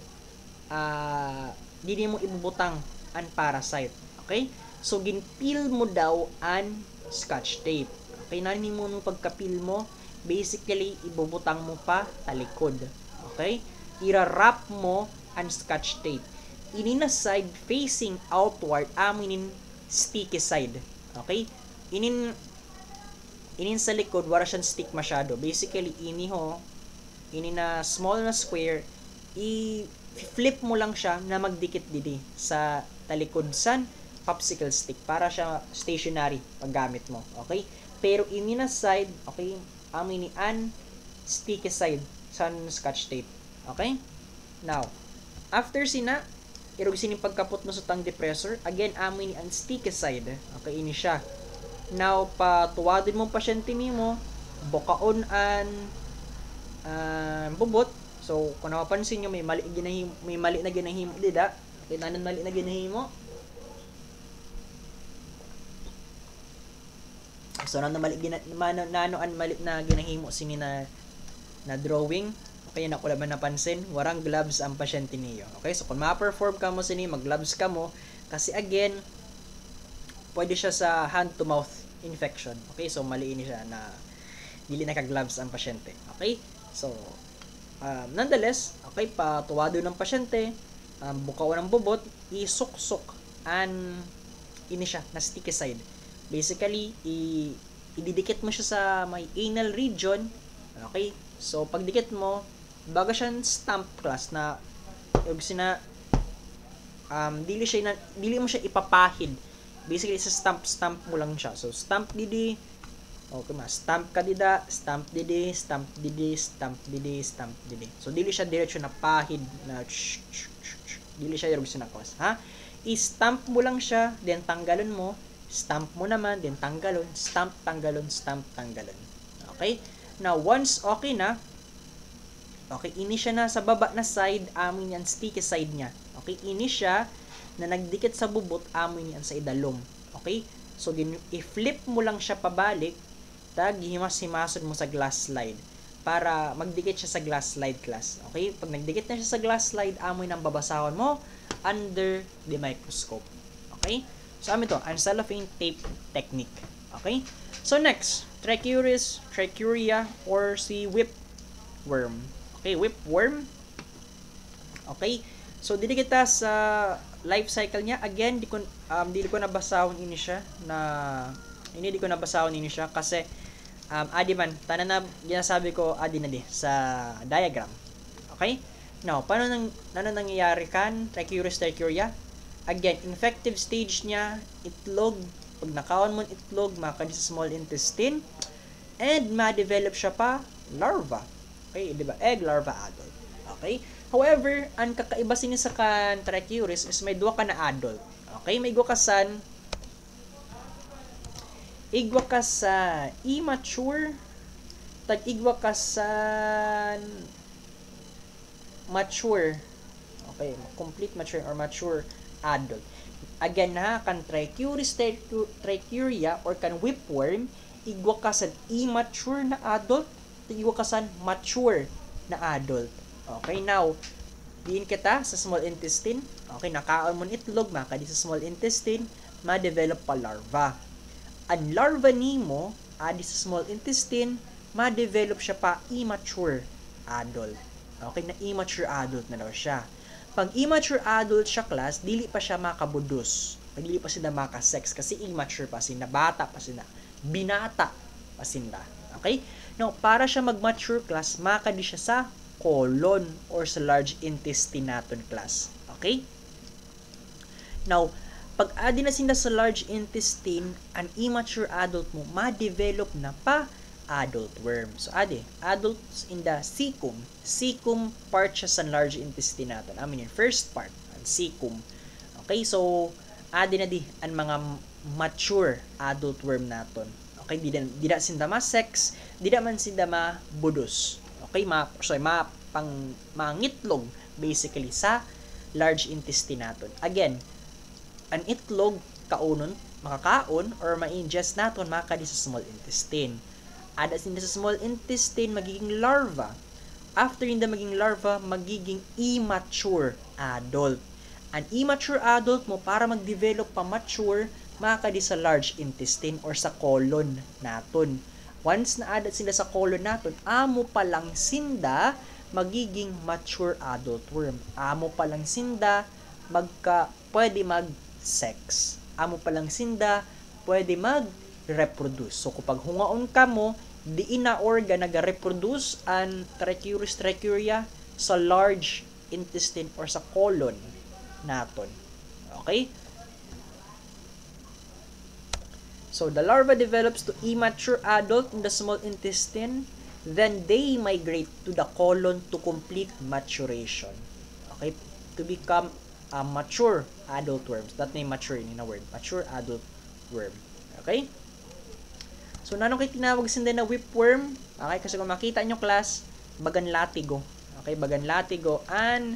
S1: di mo ibubutang ang parasite. Okay? So, ginpeel mo daw ang Scotch tape. Okay? Nanin mo nung pagkapil mo, basically, ibubutang mo pa talikod. Okay? Ira-wrap mo ang Scotch tape. Ini na side facing outward, aminin sticky side. Okay? Inin sa likod, wala siyang stick masyado. Basically, ini na small na square, i-flip mo lang siya na magdikit didi sa talikod san popsicle stick para siya stationary paggamit mo. Okay? Pero ini na side, okay, amin ni an sticky side sa Scotch tape. Okay? Now, after sina, irog sining pagkapot mo sa tongue depressor, again, amin ni an sticky side. Okay, ini siya. Now, patuwadin mo pasyente nimo, bukaon an bubot. So, kung napapansin nyo, may mali na ginahimo dida. Okay, nanon mali na ginahimo. So, nano an mali na ginahimo sini na drawing. Okay, na ko laban napansin, warang gloves ang pasyente niyo. Okay, so kung ma-perform ka mo sini, mag-gloves ka mo kasi again, pwede siya sa hand to mouth infection. Okay, so mali ini siya na dili naka-gloves ang pasyente. Okay? So, Nonetheless, okay, patuwado ng pasyente, bukaw ng bubot, isuksok an ini siya na sticky side. Basically, ididikit mo siya sa may anal region. Okay? So, pagdikit mo, baga siyang stamp class na dili mo siya ipapahid. Basically, sa stamp mo lang siya. So, stamp didi, okay ma, stamp ka dida, stamp didi, stamp didi, stamp didi, stamp didi. So, dili siya diretso na pahid na dili siya yung sinakwas, ha? I-stamp mo lang siya, then tanggalon mo, stamp mo naman, then tanggalon, stamp, tanggalon, stamp, tanggalon. Okay? Now, once okay na, okay, ini siya na sa baba na side, amin yan, sticky side niya. Okay, ini siya na nagdikit sa bubot, amin yan sa idalom. Okay? So, i-flip mo lang siya pabalik, himas-himasod mo sa glass slide para magdikit siya sa glass slide class. Okay? Pag nagdikit na siya sa glass slide, amoy nang babasahon mo under the microscope. Okay? So, amin to, ang cellophane tape technique. Okay? So, next, trichuria, or si whipworm. Okay, whipworm. Okay? So, dili kita sa life cycle niya. Again, di ko nabasahon ini siya kasi adi man, tanan na ginasabi ko adi na di sa diagram. Okay? Now, paano nangyayari kan trichuria? Again, infective stage niya, itlog. Pag nakaon mo itlog, makadi sa small intestine, and ma-develop siya pa larva. Okay, di ba? Egg, larva, adult. Okay? However, ang kakaiba sini sa kan trichuris is may duwa ka na adult. Okay? May igwa ka sa immature, tag-igwa ka sa mature. Okay, complete mature or mature adult. Again na, kan trichuria or kan whipworm, igwa ka sa immature na adult, tag-igwa ka sa mature na adult. Okay, now, diin kita sa small intestine. Okay, nakaon mo itlog, makadi sa small intestine, ma-develop pa larva. Ang larva nimo adi sa small intestine, ma-develop siya pa immature adult. Okay, na immature adult na daw siya. Pag immature adult siya class, dili pa siya makabudos. Dili pa sila makasex kasi immature pa sila, bata pa sila, binata pa sila. Okay? Now, para siya mag-mature class, makadi siya sa colon or sa large intestine naton class. Okay? Now, pag adi na sila sa large intestine, an immature adult mo, ma-develop na pa adult worm. So, adults in the cecum. Cecum part siya sa large intestine natin. I mean, first part, ang cecum. Okay, so, adi na di ang mga mature adult worm natin. Okay, di na sinda ma-sex, di na man sinda ma-budos. Okay, mangitlog basically sa large intestine natin. Again, ang itlog makakaon or ma-ingest naton makadi sa small intestine. Ada sinda sa small intestine magiging larva. After hindi magiging larva, magiging immature adult. An immature adult mo para mag-develop pa mature, makadi sa large intestine or sa colon naton. Once na adat sila sa colon naton, amo pa lang sinda magiging mature adult worm. Amo pa lang sinda pwede mag-sex. Amo pa lang sinda pwede mag-reproduce. So, kapag hungaon ka mo, di ina organ nag-reproduce ang trichuria sa large intestine or sa colon naton. Okay? So, the larva develops to immature adult in the small intestine. Then, they migrate to the colon to complete maturation. Okay? To become a mature adult worms. That may mature in a word. Mature adult worm. Okay? So, nanong kayo tinawag sinda na whipworm? Okay? Kasi kung makita nyo class, bagan latigo. Okay? Bagan latigo and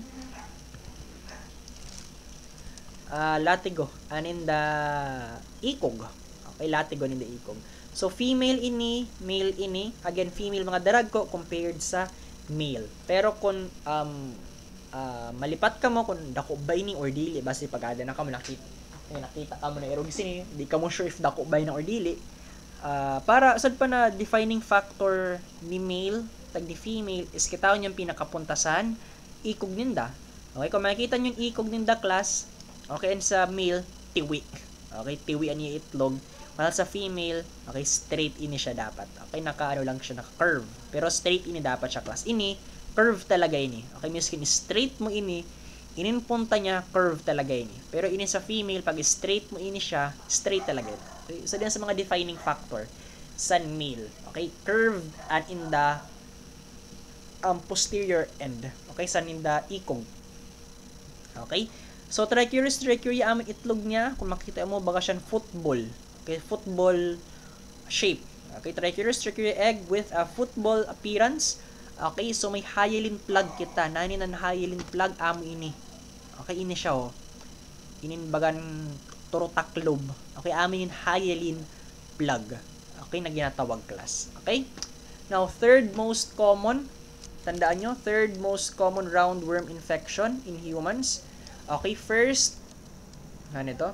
S1: latigo and in the ikog. Okay, latigo in the ikog. So, female ini, male ini. Again, female mga darag ko compared sa male. Pero kung malipat ka mo, kung dako ba ini or dili, basta pag-ada na ka mo, nakita ka mo na erog sini, di ka mo sure if dako ba na or dili. Para, sad pa na defining factor ni male tag di female is kitaon yung pinakapuntasan ikog ninda. Okay, kung makikita nyo yung ikog ninda class, okay, and sa male tiwi. Okay, tiwi ani itlog. While sa female, okay, straight ini siya dapat. Okay, naka-ano lang siya, naka-curve. Pero straight ini dapat siya class. Ini, curve talaga ini. Okay, miskin straight mo ini, inin punta niya, curve talaga ini. Pero ini sa female, pag straight mo ini siya, straight talaga ito. Okay, isa din sa mga defining factor sa male. Okay, curved and in the posterior end. Okay, sa ninda ikog. Okay, so trichuris trichuria aming itlog niya. Kung makita mo, baga siyang football. Okay, football shape. Okay, trichuris trichuria egg with a football appearance. Okay, so may hyalin plug kita. Nani na hyalin plug amo ini. Okay, ini siya oh. Inin bagan turotaklob. Okay, amin yung hyalin plug. Okay, na ginatawag class. Okay? Now, third most common, tandaan nyo, third most common roundworm infection in humans. Okay, first, ano ito?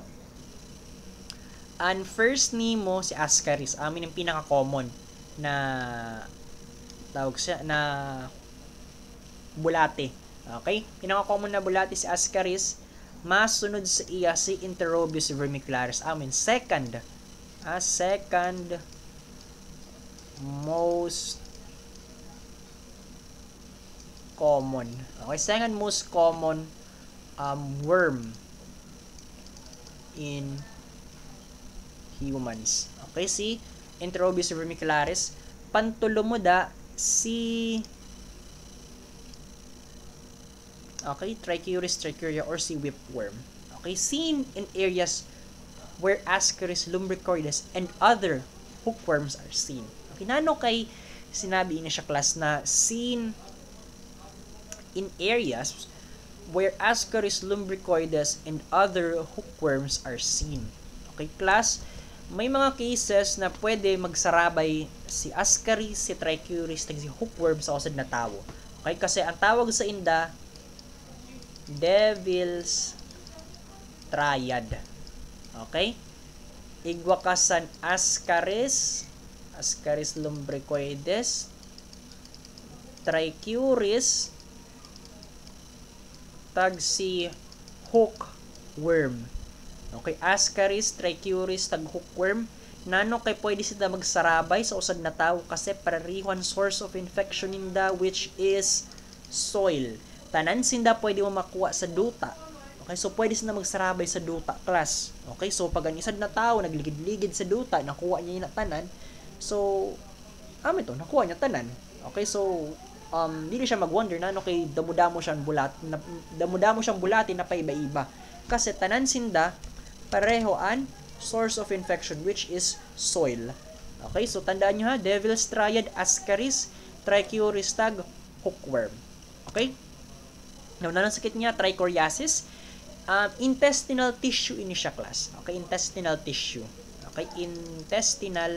S1: And first nimo si Ascaris. Amin yung pinaka-common na tawag siya na bulate. Okay? Pinaka-common na bulate si Ascaris. Masunod sa iya si Enterobius vermicularis. Amin second most common. Okay, second most common worm in humans. Okay, si Enterobius vermicularis. Pantulo mo da si Trichuris trichuria or si whipworm. Okay, seen in areas where Ascaris lumbricoides and other hookworms are seen. Okay, nano kay sinabi niya siya class na seen in areas where Ascaris lumbricoides and other hookworms are seen. Okay, class, may mga cases na pwede magsarabay si Ascaris, si Trichuris, si hookworm sa usad na tao. Okay, kasi ang tawag sa inda Devil's Triad. Okay? Igwakasan Ascaris lumbricoides, Trichuris, tag si hookworm. Okay, Ascaris, Trichuris, tag hookworm. Nano kay pwede sila magsarabay sa usad na tao kasi pararihan source of infection ninda which is soil. Tanan sinda pwede mo makuha sa duta. Okay, so pwede sila magsarabay sa duta class. Okay, so pag ang isad na tao nagligid-ligid sa duta, nakuha niya yung tanan. So, nakuha niya tanan. Okay, so dili siya mag-wonder na kay damo-damo siyang bulati na paiba-iba. Kasi tanan sinda pareho an source of infection which is soil. Okay, so tandaan nyo ha, Devil's Triad, Ascaris, Trichuris, tag hookworm. Okay? Now, nanong sakit niya, trichoriasis. Intestinal tissue ini siya class. Okay, intestinal tissue. Okay, intestinal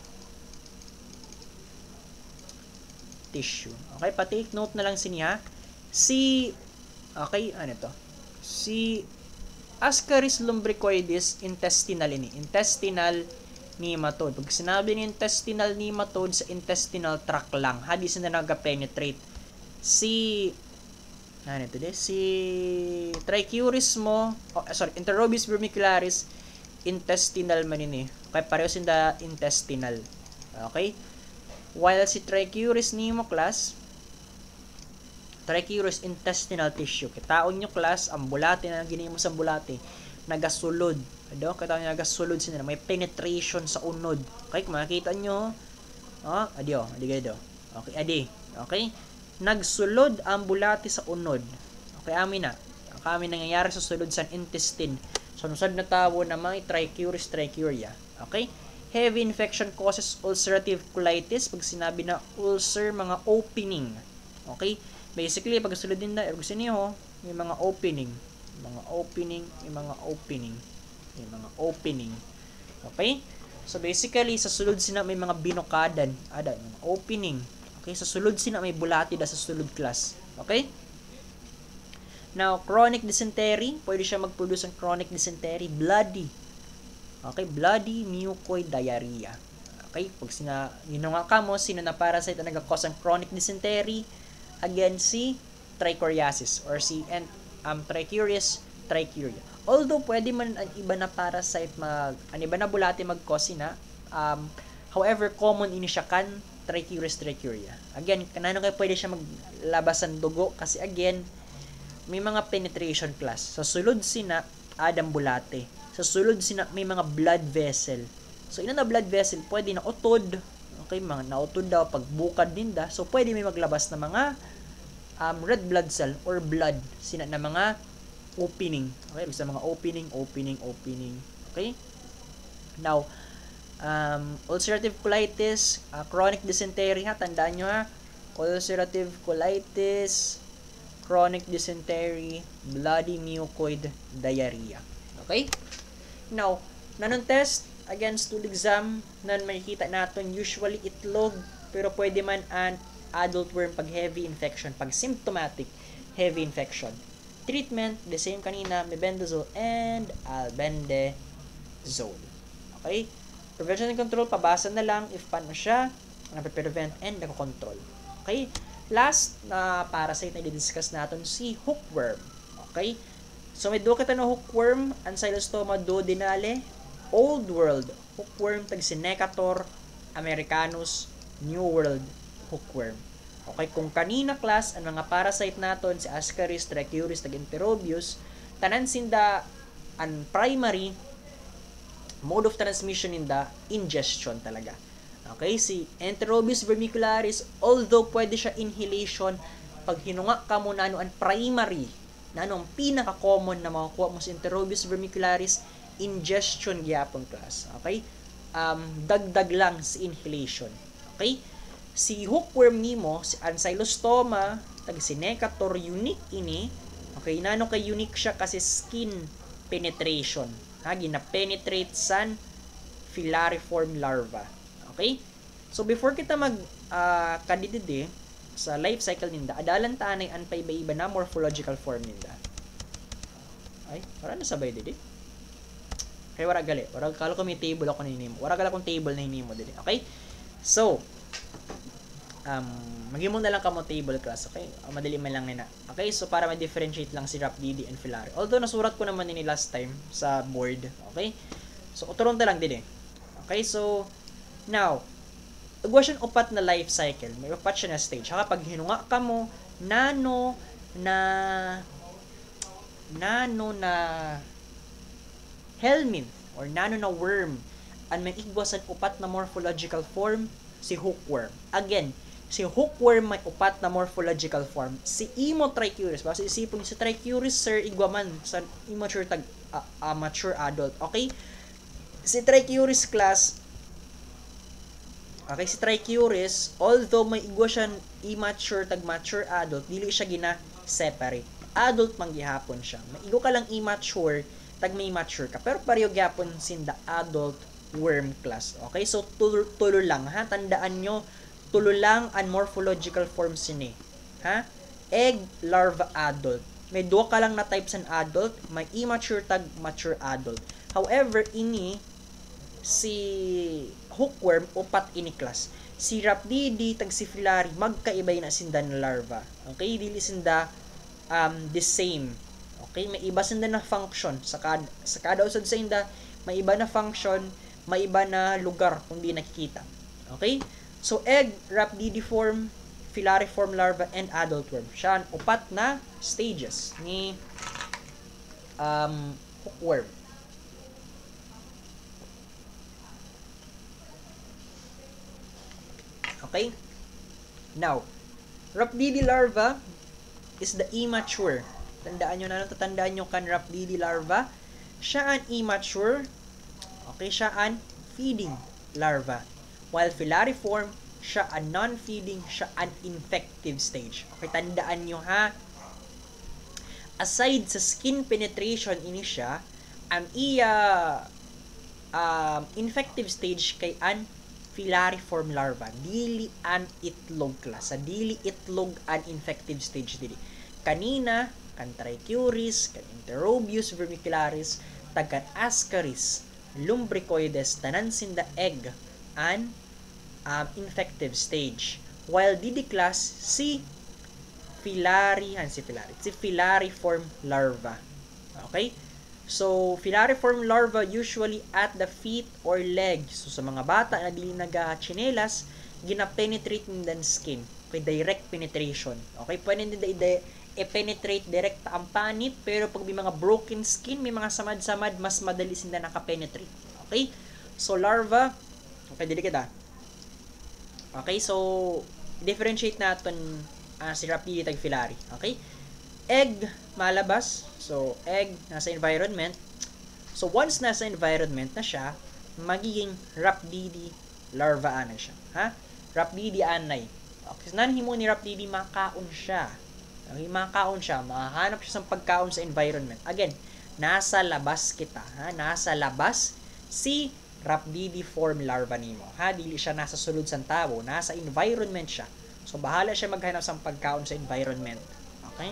S1: tissue. Okay, pa-take note na lang siya. Si Ascaris lumbricoides intestinal ini. Intestinal nematode. Pag sinabi ni intestinal nematode sa intestinal tract lang, hadi sila nag-penetrate. Si Trichuris mo, Enterobius vermicularis, intestinal man ini. Okay, pareho sinda intestinal. Okay? While si Trichuris nimo class, Trichuris intestinal tissue. Kitaon nyo class, ang bulate na ginimo sa bulate, nagasulod. Kitaon nyo nagasulod sila. May penetration sa unod. Okay, kung makikita nyo, adi gado. Okay, adi. Okay? Nagsulod ang bulate sa unod. Okay, amin na. Kami nangyayari sa sulod sa intestine. Sunod na tao na may Trichuris trichuria. Okay? Heavy infection causes ulcerative colitis. Pag sinabi na ulcer, mga opening. Okay? Basically, pag sulod din na, gusto niyo, may mga opening. Okay? So, basically, sa sulod sina may mga binukadan. Mga opening. Okay, sa sulod sina may bulati da sa sulod class. Okay? Now, chronic dysentery, pwede siya mag-produce ng chronic dysentery, bloody. Okay, bloody mucoid diarrhea. Okay? Okay? Pag hinunga ka mo, sino na parasite na nagka-cause ng chronic dysentery? Again, si trichoriasis or si Trichuris trichuria. Although pwede man ang iba na parasite ang iba na bulate mag-cause na, however common ini siya kan Trichuris trichuria. Again, kanano kaya pwede siya maglabas ng dugo kasi again may mga penetration class. Sa sulod sina adam bulate. Sa sulod sina may mga blood vessel. So ina na blood vessel pwede na utod. Okay, mga nautod daw pag bukad dinda. So pwede may maglabas na mga red blood cell or blood sina na mga opening. Okay, basta mga opening. Okay? Now, ulcerative colitis, chronic dysentery ha, tandaan nyo ha. Ulcerative colitis, chronic dysentery, bloody mucoid diarrhea. Okay? Now, nanon test against stool exam nan makikita natin usually itlog pero pwede man an adult worm pag heavy infection, pag symptomatic heavy infection. Treatment, the same kanina, mebendazole and albendazole. Okay? Prevention and control, pabasa na lang if paano siya na-prevent and na-control. Okay? Last na parasite na i-discuss natin si hookworm. Okay? So may duwa kita na hookworm, Ancylostoma duodenale, Old World hookworm, tag Senecator americanus, New World hookworm. Okay, kung kanina class ang mga parasite naton si Ascaris, Trichuris, tag Enterobius, tanan sinda ang primary mode of transmission ninda ingestion talaga. Okay, si Enterobius vermicularis, although pwede siya inhalation, pag hinunga ka mo na ang primary, na ang pinaka-common na makukuha mo si Enterobius vermicularis, ingestion gyapon class. Okay? Dagdag lang si inhalation. Okay? Si hookworm nimo, si Ancylostoma, tag Senecator, unique ini. Okay, nano kay unique siya kasi skin penetration. Ha, gina-penetrate san filariform larva. Okay? So before kita kadidide sa life cycle ninda, adalan ta nay an paiba-iba na morphological form ninda. Ay, para na sabay didi. Kaya wala gali. Wala kala ko may table ako na hinimo. Wala kala kong table na hinimo didi. Okay? So, maghimo na lang ka mo table class, okay? Madali man lang nina. Okay, so para ma-differentiate lang si Rhabdidi and Filari. Although nasurat ko naman ini last time sa board, okay? So uturon ta lang din eh. Okay, so now, ugwa siya upat na life cycle. May upat siya na stage. Haka pag hinunga ka mo, nano na helminth or nano na worm ang may igwasan upat na morphological form si hookworm. Again, si hookworm may upat na morphological form. Si Trichuris, basta isipon si Trichuris sir igwaman sa immature mature adult. Okay? Si Trichuris class, okay, si Trichuris, although may igwa siya immature mature adult, dili siya gina-separate. Adult man gihapon siya. May igwa ka lang immature may mature ka. Pero pareho gyapon sinda adult worm class. Okay? So tulo lang ha. Tandaan nyo, tulo lang ang morphological form sini. Ha? Egg, larva, adult. May duwa ka lang na types ng adult, may immature mature adult. However, ini si hookworm upat ini class. Si Rhabdidi si Filari magkaibay na sinda na larva. Okay? Dili sinda the same. Okay? May iba sinda na function sa kada usod sa inda, may iba na function, may iba na lugar kung di nakikita. Okay? So, egg, rhabdidiform, filariform larva, and adult worm. Siya ang upat na stages ni hookworm. Okay? Now, Rhabdidi larva is the immature. Tandaan nyo na lang, tatandaan nyo kan Rhabdidi larva. Siya ang immature. Okay, siya ang feeding larva. While filariform, siya ang non-feeding, siya ang infective stage. Okay, tandaan nyo ha. Aside sa skin penetration ini siya, ang infective stage kay an filariform larva. Dili an itlog class. Sa dili itlog an infective stage dili. Kanina, kan Trichuris, kan Enterobius vermicularis, tagan Ascaris, lumbricoides, tanan sinda egg, and infective stage. While DD class, si filariform larva. Okay? So, filariform larva usually at the feet or legs. So, sa mga bata na dili nagachinelas, gina-penetrate in the skin. Okay, direct penetration. Okay, pwede nila i-penetrate direct ang panit, pero pag may mga broken skin, may mga samad-samad, mas madali sila naka-penetrate. Okay? So, larva, okay, dili kita. Okay, so, differentiate natin si Rhaphidia tag filari. Okay? Egg, malabas. So, egg, nasa environment. So, once nasa environment na siya, magiging Rhaphidia larva anay siya. Ha? Rhaphidia anay. Okay, so, nanhimo ni Rhaphidia, makaon siya. Okay, makaon siya. Mahanap siya sa pagkaon sa environment. Again, nasa labas kita. Ha? Nasa labas si Rhabdiform larva nimo. Ha? Dili siya nasa sulod sa tao. Nasa environment siya. So, bahala siya maghanap sa pagkaon sa environment. Okay?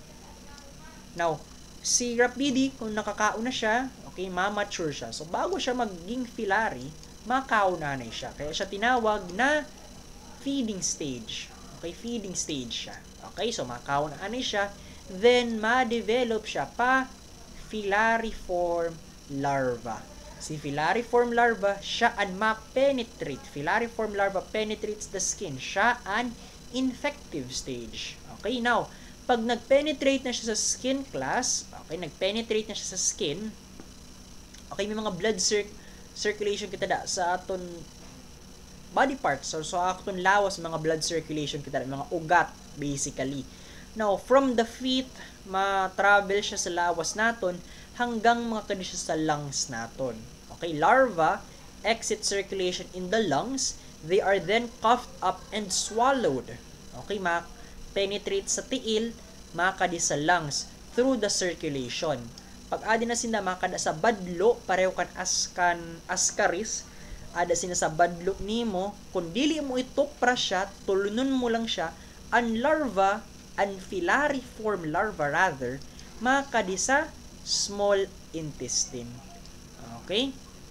S1: Now, si Rhaphidia, kung nakakaon na siya, okay, ma-mature siya. So, bago siya maging filari, makaon na siya. Kaya siya tinawag na feeding stage. Okay, feeding stage siya. Okay, so makaon na siya. Then, ma-develop siya pa filariform larva. Si filariform larva, siya ang ma-penetrate. Filariform larva penetrates the skin. Siya ang infective stage. Okay, now, pag nag-penetrate na siya sa skin class, okay, nag-penetrate na siya sa skin, okay, may mga blood circulation kita da sa aton body parts. So aton lawas, mga blood circulation kita da, mga ugat, basically. Now, from the feet, ma-travel siya sa lawas naton hanggang makakadi siya sa lungs naton. Okay, larva exit circulation in the lungs. They are then coughed up and swallowed. Okay, penetrate sa tiil, makadi sa lungs through the circulation. Pag adi na sila makada sa badlo, pareho kan ascaris, ada sila sa badlo nimo, kung dili mo itopra siya, tulunon mo lang siya, ang larva, ang filariform larva rather, makadi sa small intestine. Okay?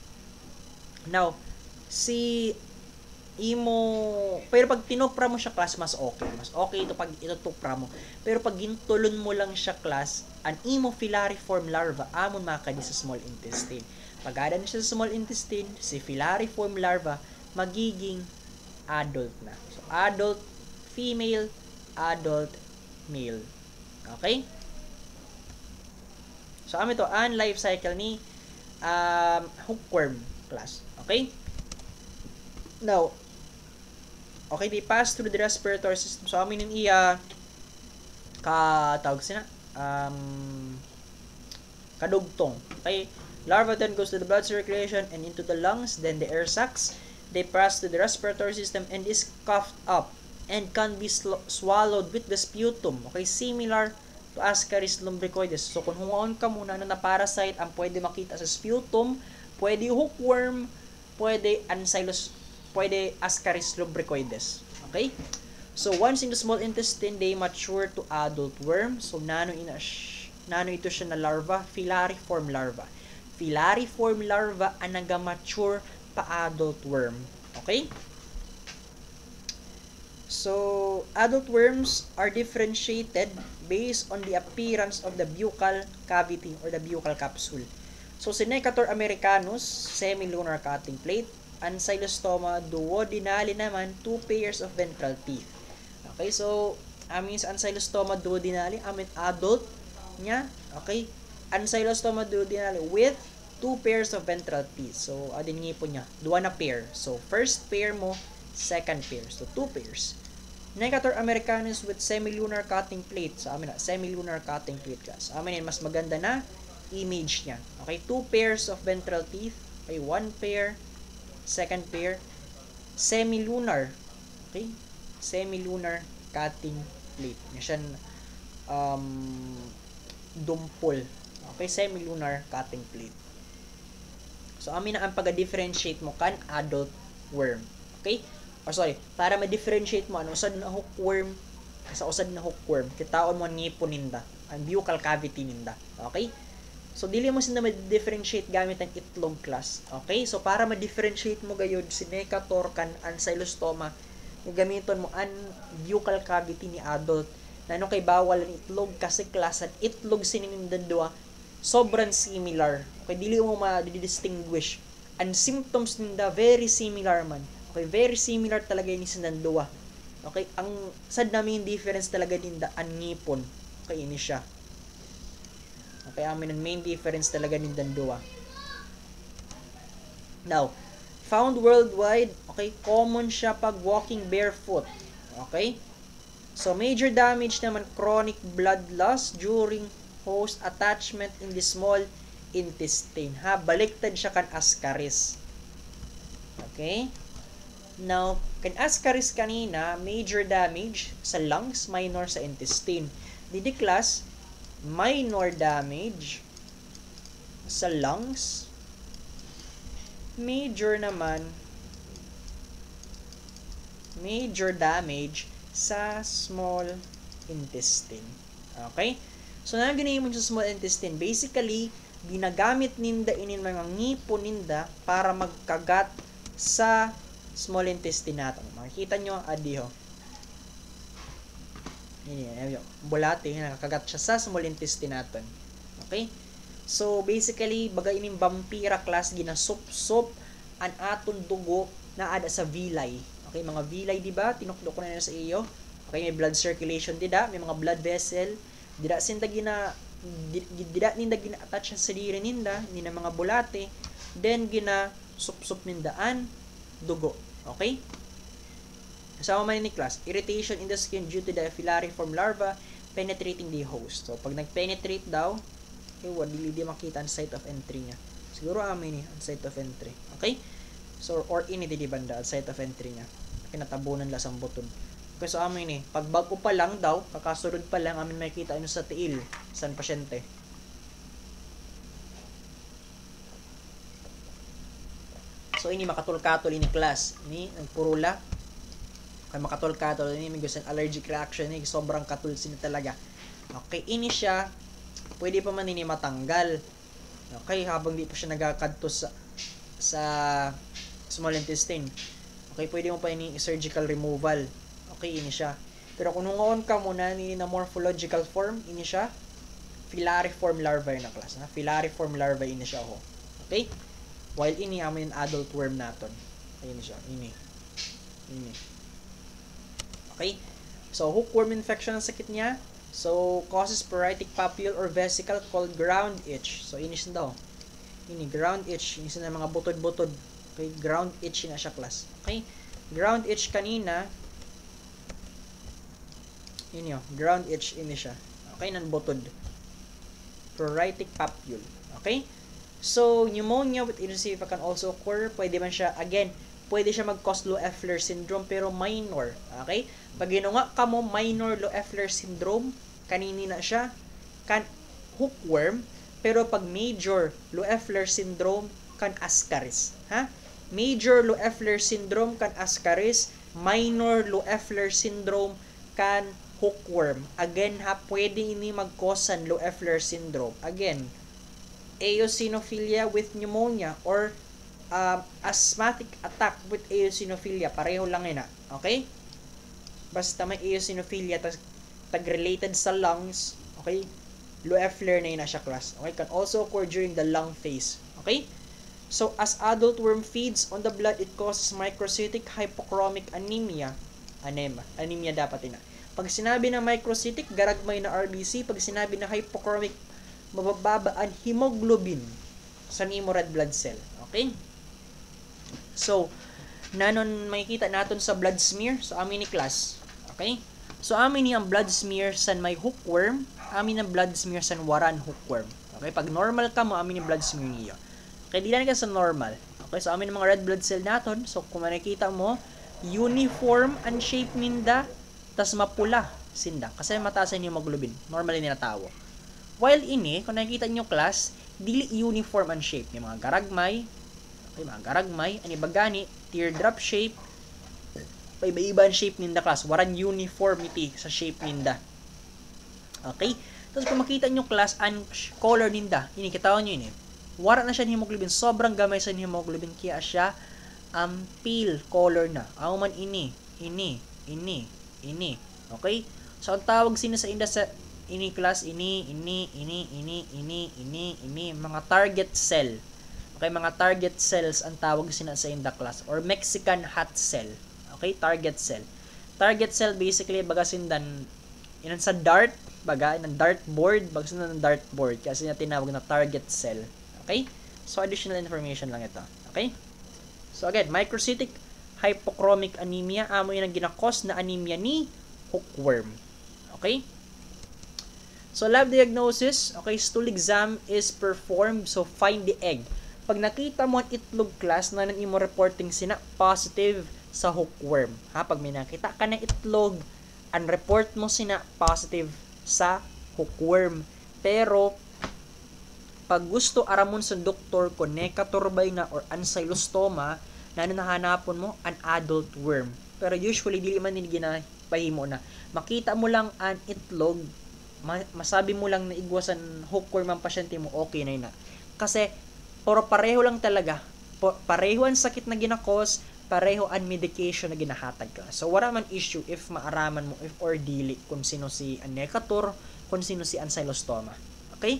S1: Now, pero pag tinopra mo siya class, mas okay. Mas okay ito pag itutupra mo. Pero pag gintulon mo lang siya class, an imo filariform larva, amon makadi sa small intestine. Pag ada na siya sa small intestine, si filariform larva, magiging adult na. So, adult female, adult male. Okay? So, amin to, ang life cycle ni hookworm class. Okay? Now, okay, they pass through the respiratory system. So, amin yung tawag sina, kadugtong. Okay? Larva then goes to the blood circulation and into the lungs, then the air sacs. They pass to the respiratory system and is coughed up and can be swallowed with the sputum. Okay? Similar to Ascaris lumbricoides. So, kung hungaon ka muna na parasite, ang pwede makita sa sputum, pwede hookworm, pwede Ascaris lumbricoides. Okay? So, once in the small intestine, they mature to adult worm. So, nano ito siya na larva? Filariform larva. Filariform larva ang naga-mature pa adult worm. Okay? So, adult worms are differentiated based on the appearance of the buccal cavity or the buccal capsule. So, Synecator americanus, semilunar cutting plate. Ancylostoma duodenale naman, 2 pairs of ventral teeth. Okay, so, amin sa Ancylostoma duodenale, amin adult niya. Okay, Ancylostoma duodenale with 2 pairs of ventral teeth. So, adin ngipon niya, duwa na pair. So, first pair mo, second pair. So, 2 pairs. Necator americanus with semilunar cutting plate. So, amin na, semilunar cutting plate class. Amin yun, mas maganda na image niya. Okay, 2 pairs of ventral teeth. Okay, 1 pair, second pair, semilunar. Okay, semilunar cutting plate. Yan dumpol. Okay, semilunar cutting plate. So, amin na ang pag-differentiate mo kan adult worm. Okay? Or sorry, para ma-differentiate mo, usad na hookworm, sa usad na hookworm, kitaon mo ang ngipon ninda, ang buccal cavity ninda. Okay? So, dili mo sila ma-differentiate gamit ang itlog class. Okay? So, para ma-differentiate mo gayod si Necator kan ancylostoma, gamiton mo ang buccal cavity ni adult na kay bawal ang itlog kasi class at itlog sininindan dua sobrang similar. Okay? Dili mo ma-distinguish. Ang symptoms ninda very similar man. Okay? Very similar talaga ni sinandua. Okay? Ang sad namin difference talaga ninda ang ngipon. Okay? Ini siya. Okay, amin ang main difference talaga ni Dandua. Now, found worldwide, okay, common siya pag walking barefoot. Okay? So, major damage naman, chronic blood loss during host attachment in the small intestine. Ha? Baliktad siya kan ascaris. Okay? Now, kan ascaris kanina, major damage sa lungs, minor sa intestine. Didi class, minor damage sa lungs, major damage sa small intestine. Okay? So, na ginayon mo sa small intestine, basically, ginagamit ninda inin mga ngipon ninda para magkagat sa small intestine natin. Makikita nyo, adiho. Bulate, nakakagat siya sa small intestine natin. Okay? So, basically, bagay ining vampira class, ginasup-sup ang aton dugo na ada sa villi. Okay, mga villi, di ba? Tinukdo ko na sa iyo. Okay, may blood circulation, dida, may mga blood vessel. Dida sinda ninda gina-attach sa diri ninda, ni mga bulate. Then, gina-sup-sup nindaan dugo. Okay? Kasama man ni class, irritation in the skin due to the filariform larva penetrating the host. So, pag nag-penetrate daw, okay, dili makita ang site of entry niya. Siguro amin ang site of entry. Okay? So, or ini di banda ang site of entry niya. Kinatabunan la sang butod. Okay, so amin pag bago pa lang daw, kakasunod pa lang, amin makita ano sa tiil, sa pasyente. So, ini makatulkatol ini class. Ini, nagpurula. Kaya makatol-katol, ini may gusto allergic reaction, ini sobrang katulsin talaga. Okay, ini siya, pwede pa man ini matanggal. Okay, habang di pa siya nagakadto sa small intestine. Okay, pwede mo pa ini surgical removal. Okay, ini siya. Pero kung nungoon ka muna, ini na morphological form, ini siya, filariform larvae na class. Na? Filariform larvae, ini siya. Oh. Okay? While ini, amin adult worm naton. Okay, ini siya. Ini. Okay? So, hookworm infection ang sakit niya. So, causes pruritic papule or vesicle called ground itch. So, inis na daw. Ini, ground itch. Inis na mga butod-butod. Okay? Ground itch na siya, class. Okay? Ground itch kanina. Ini ground itch, ini siya. Okay? Nan butod. Pruritic papule. Okay? So, pneumonia with idiosyncrasia can also occur. Pwede man siya, again, pwede siya mag-cause Loeffler syndrome pero minor. Okay? Pag ginunga ka mo minor Loeffler syndrome, kanini na siya, kan hookworm, pero pag major Loeffler syndrome, kan ascaris. Ha? Major Loeffler syndrome kan ascaris, minor Loeffler syndrome kan hookworm. Again ha, pwede ini mag-cause ng Loeffler syndrome. Again, eosinophilia with pneumonia or asthmatic attack with eosinophilia, pareho lang yun. Okay? Basta may eosinophilia tag-related sa lungs, okay? Loeffler na yun na siya, class. Okay? Can also occur during the lung phase. Okay? So, as adult worm feeds on the blood, it causes microcytic hypochromic anemia. Anemia dapat yun. Pag sinabi na microcytic, garagmay na RBC. Pag sinabi na hypochromic, mabababa ang hemoglobin sa nimo red blood cell. Okay? So, nanon makikita naton sa blood smear sa amin ni class. Okay? So, amin ni ang blood smear san may hookworm, amin ang blood smear san waran hookworm. Okay? Pag normal ka mo, amin yung blood smear niyo. Okay, di lang ka sa normal. Okay? So, amin ang mga red blood cell naton. So, kung makikita mo, uniform ang shape ninda, tas mapula sinda. Kasi mataas ang hemoglobin. Normally ninatawo. While ini, kung nakikita nyo class, dili uniform ang shape. May mga garagmay, okay, mga garagmay, anibagani, teardrop shape, iba-iba ang shape ninda class. Waran uniformity sa shape ninda. Okay? Tapos kung makita nyo class, ang color ninda, ini kitawan nyo ini. Wala na siya ng hemoglobin, sobrang gamay sa hemoglobin, kaya siya pale color na. Ako man ini. Okay? So, ang tawag sino sa inda sa ini class, ini, mga target cell. Okay, mga target cells ang tawag sina sa inda class, or Mexican hot cell. Okay, target cell. Target cell basically baga sindan inan sa dart, baga ng dartboard, baga sindan ng dartboard kasi na tinawag na target cell. Okay? So additional information lang ito. Okay? So again, microcytic hypochromic anemia amo yun ang ginakos na anemia ni hookworm. Okay? So lab diagnosis, okay, stool exam is performed, so find the egg. Pag nakita mo ang itlog class na nang imo reporting sina positive sa hookworm. Ha, pag may nakita ka na itlog, ang report mo sina positive sa hookworm. Pero pag gusto aramon sa doktor kung Necator na or ancylostoma, na nahanapon mo an adult worm. Pero usually dili man ni ginapahimo na. Makita mo lang an itlog, masabi mo lang na igwasan hookworm ang pasyente mo, okay na yun na. Kasi pero pareho lang talaga. Pareho ang sakit na ginakos, pareho ang medication na ginahatag ka. So wala man issue if maaraman mo if or dili kung sino si Necator, kung sino si ancylostoma. Okay?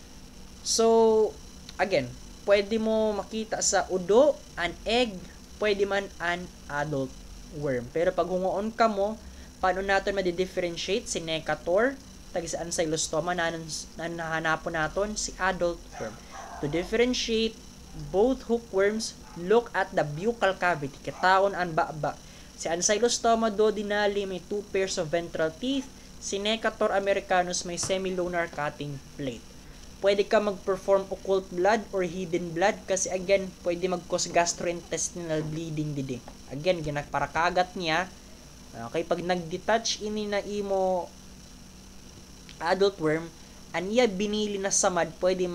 S1: So, again, pwede mo makita sa udo, an egg, pwede man an adult worm. Pero pag hungoon ka mo, paano natin ma-differentiate si Necator, tagi sa ancylostoma, na nahanapon natin si adult worm. To differentiate both hookworms, look at the buccal cavity. Kitaon ang baba. Si ancylostoma duodenale may 2 pairs of ventral teeth. Si Necator americanus may semilunar cutting plate. Pwede ka mag-perform occult blood or hidden blood kasi again, pwede mag-cause gastrointestinal bleeding didi. Again, para kagat niya. Okay, pag nag-detach ini na imo adult worm, aniya binili na samad, pwede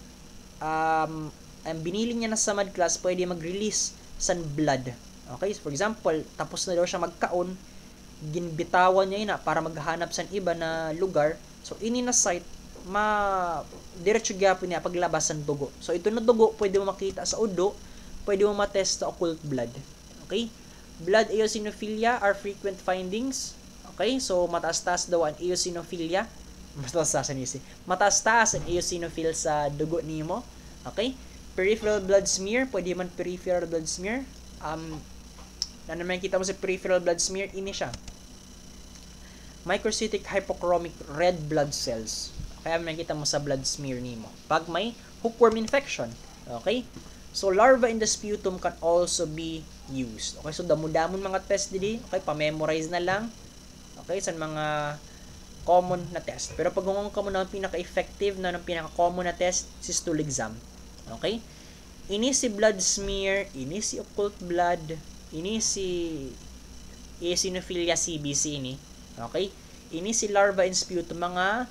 S1: ang binili niya na samad class, pwede mag-release sa blood. Okay, so for example, tapos na daw siya magkaon, ginbitawan niya ina para maghanap sa iba na lugar. So, ini na site, diretso gyapon niya paglabas ng dugo. So ito na dugo pwede mo makita sa udo, pwede mo matest sa occult blood. Okay? Blood eosinophilia are frequent findings. Okay? So mataas-taas daw ang eosinophilia. Mataas-taas ang eosinophil sa dugo nimo. Okay? Peripheral blood smear, pwede man peripheral blood smear. Na naman kita mo sa peripheral blood smear, ini siya. Microcytic hypochromic red blood cells. Kaya makikita mo sa blood smear nimo pag may hookworm infection. Okay? So, larva in the sputum can also be used. Okay? So, damo-damon mga test didi. Okay? Pa-memorize na lang. Okay? Sa mga common na test. Pero pag kung ka mo na ang pinaka-effective na ng pinaka-common na test, si stool exam. Okay? Ini si blood smear, ini si occult blood, ini si eosinophilia CBC ini. Okay? Ini si larva in sputum, mga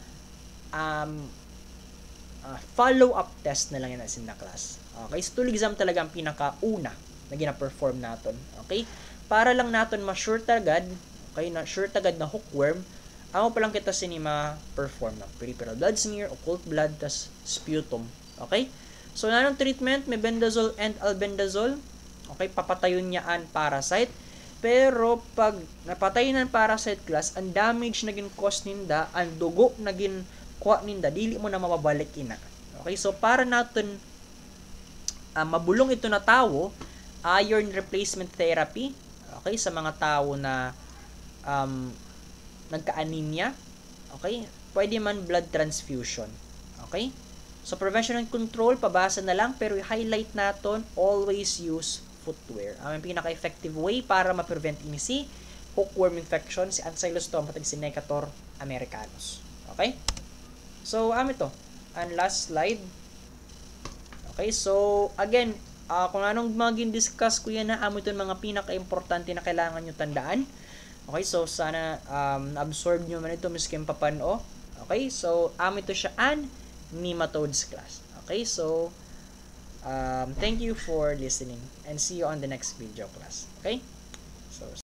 S1: follow-up test na lang yan in the class. Okay? Stool exam talaga ang pinaka-una na gina-perform natin. Okay? Para lang natin ma-sure tagad, okay, na sure tagad na hookworm, ako pa lang kita sinima-perform na peripheral blood smear, occult blood, tas sputum. Okay? So, nanong treatment, may bendazole and albendazole. Okay? Papatayon niya ang parasite. Pero, pag napatayin ang parasite class, ang damage na gin-cause ninda, ang dugo na kuha ninda, dili mo na mababalik ina. Okay, so para natin mabulong ito na tao, iron replacement therapy, okay, sa mga tao na nagka-anemia, okay, pwede man blood transfusion. Okay, so prevention and control, pabasa na lang, pero i-highlight natin, always use footwear. Ang pinaka-effective way para ma-prevent ini si hookworm infection, si ancylostoma, si Necator americanus. Okay? So, ito. And last slide. Okay, so, again, kung anong maging discuss ko yan na, ito yung mga pinaka-importante na kailangan nyo tandaan. Okay, so, sana absorb nyo man ito, miskin papano. Okay, so, ito siya an nematodes class. Okay, so, thank you for listening and see you on the next video class. Okay, so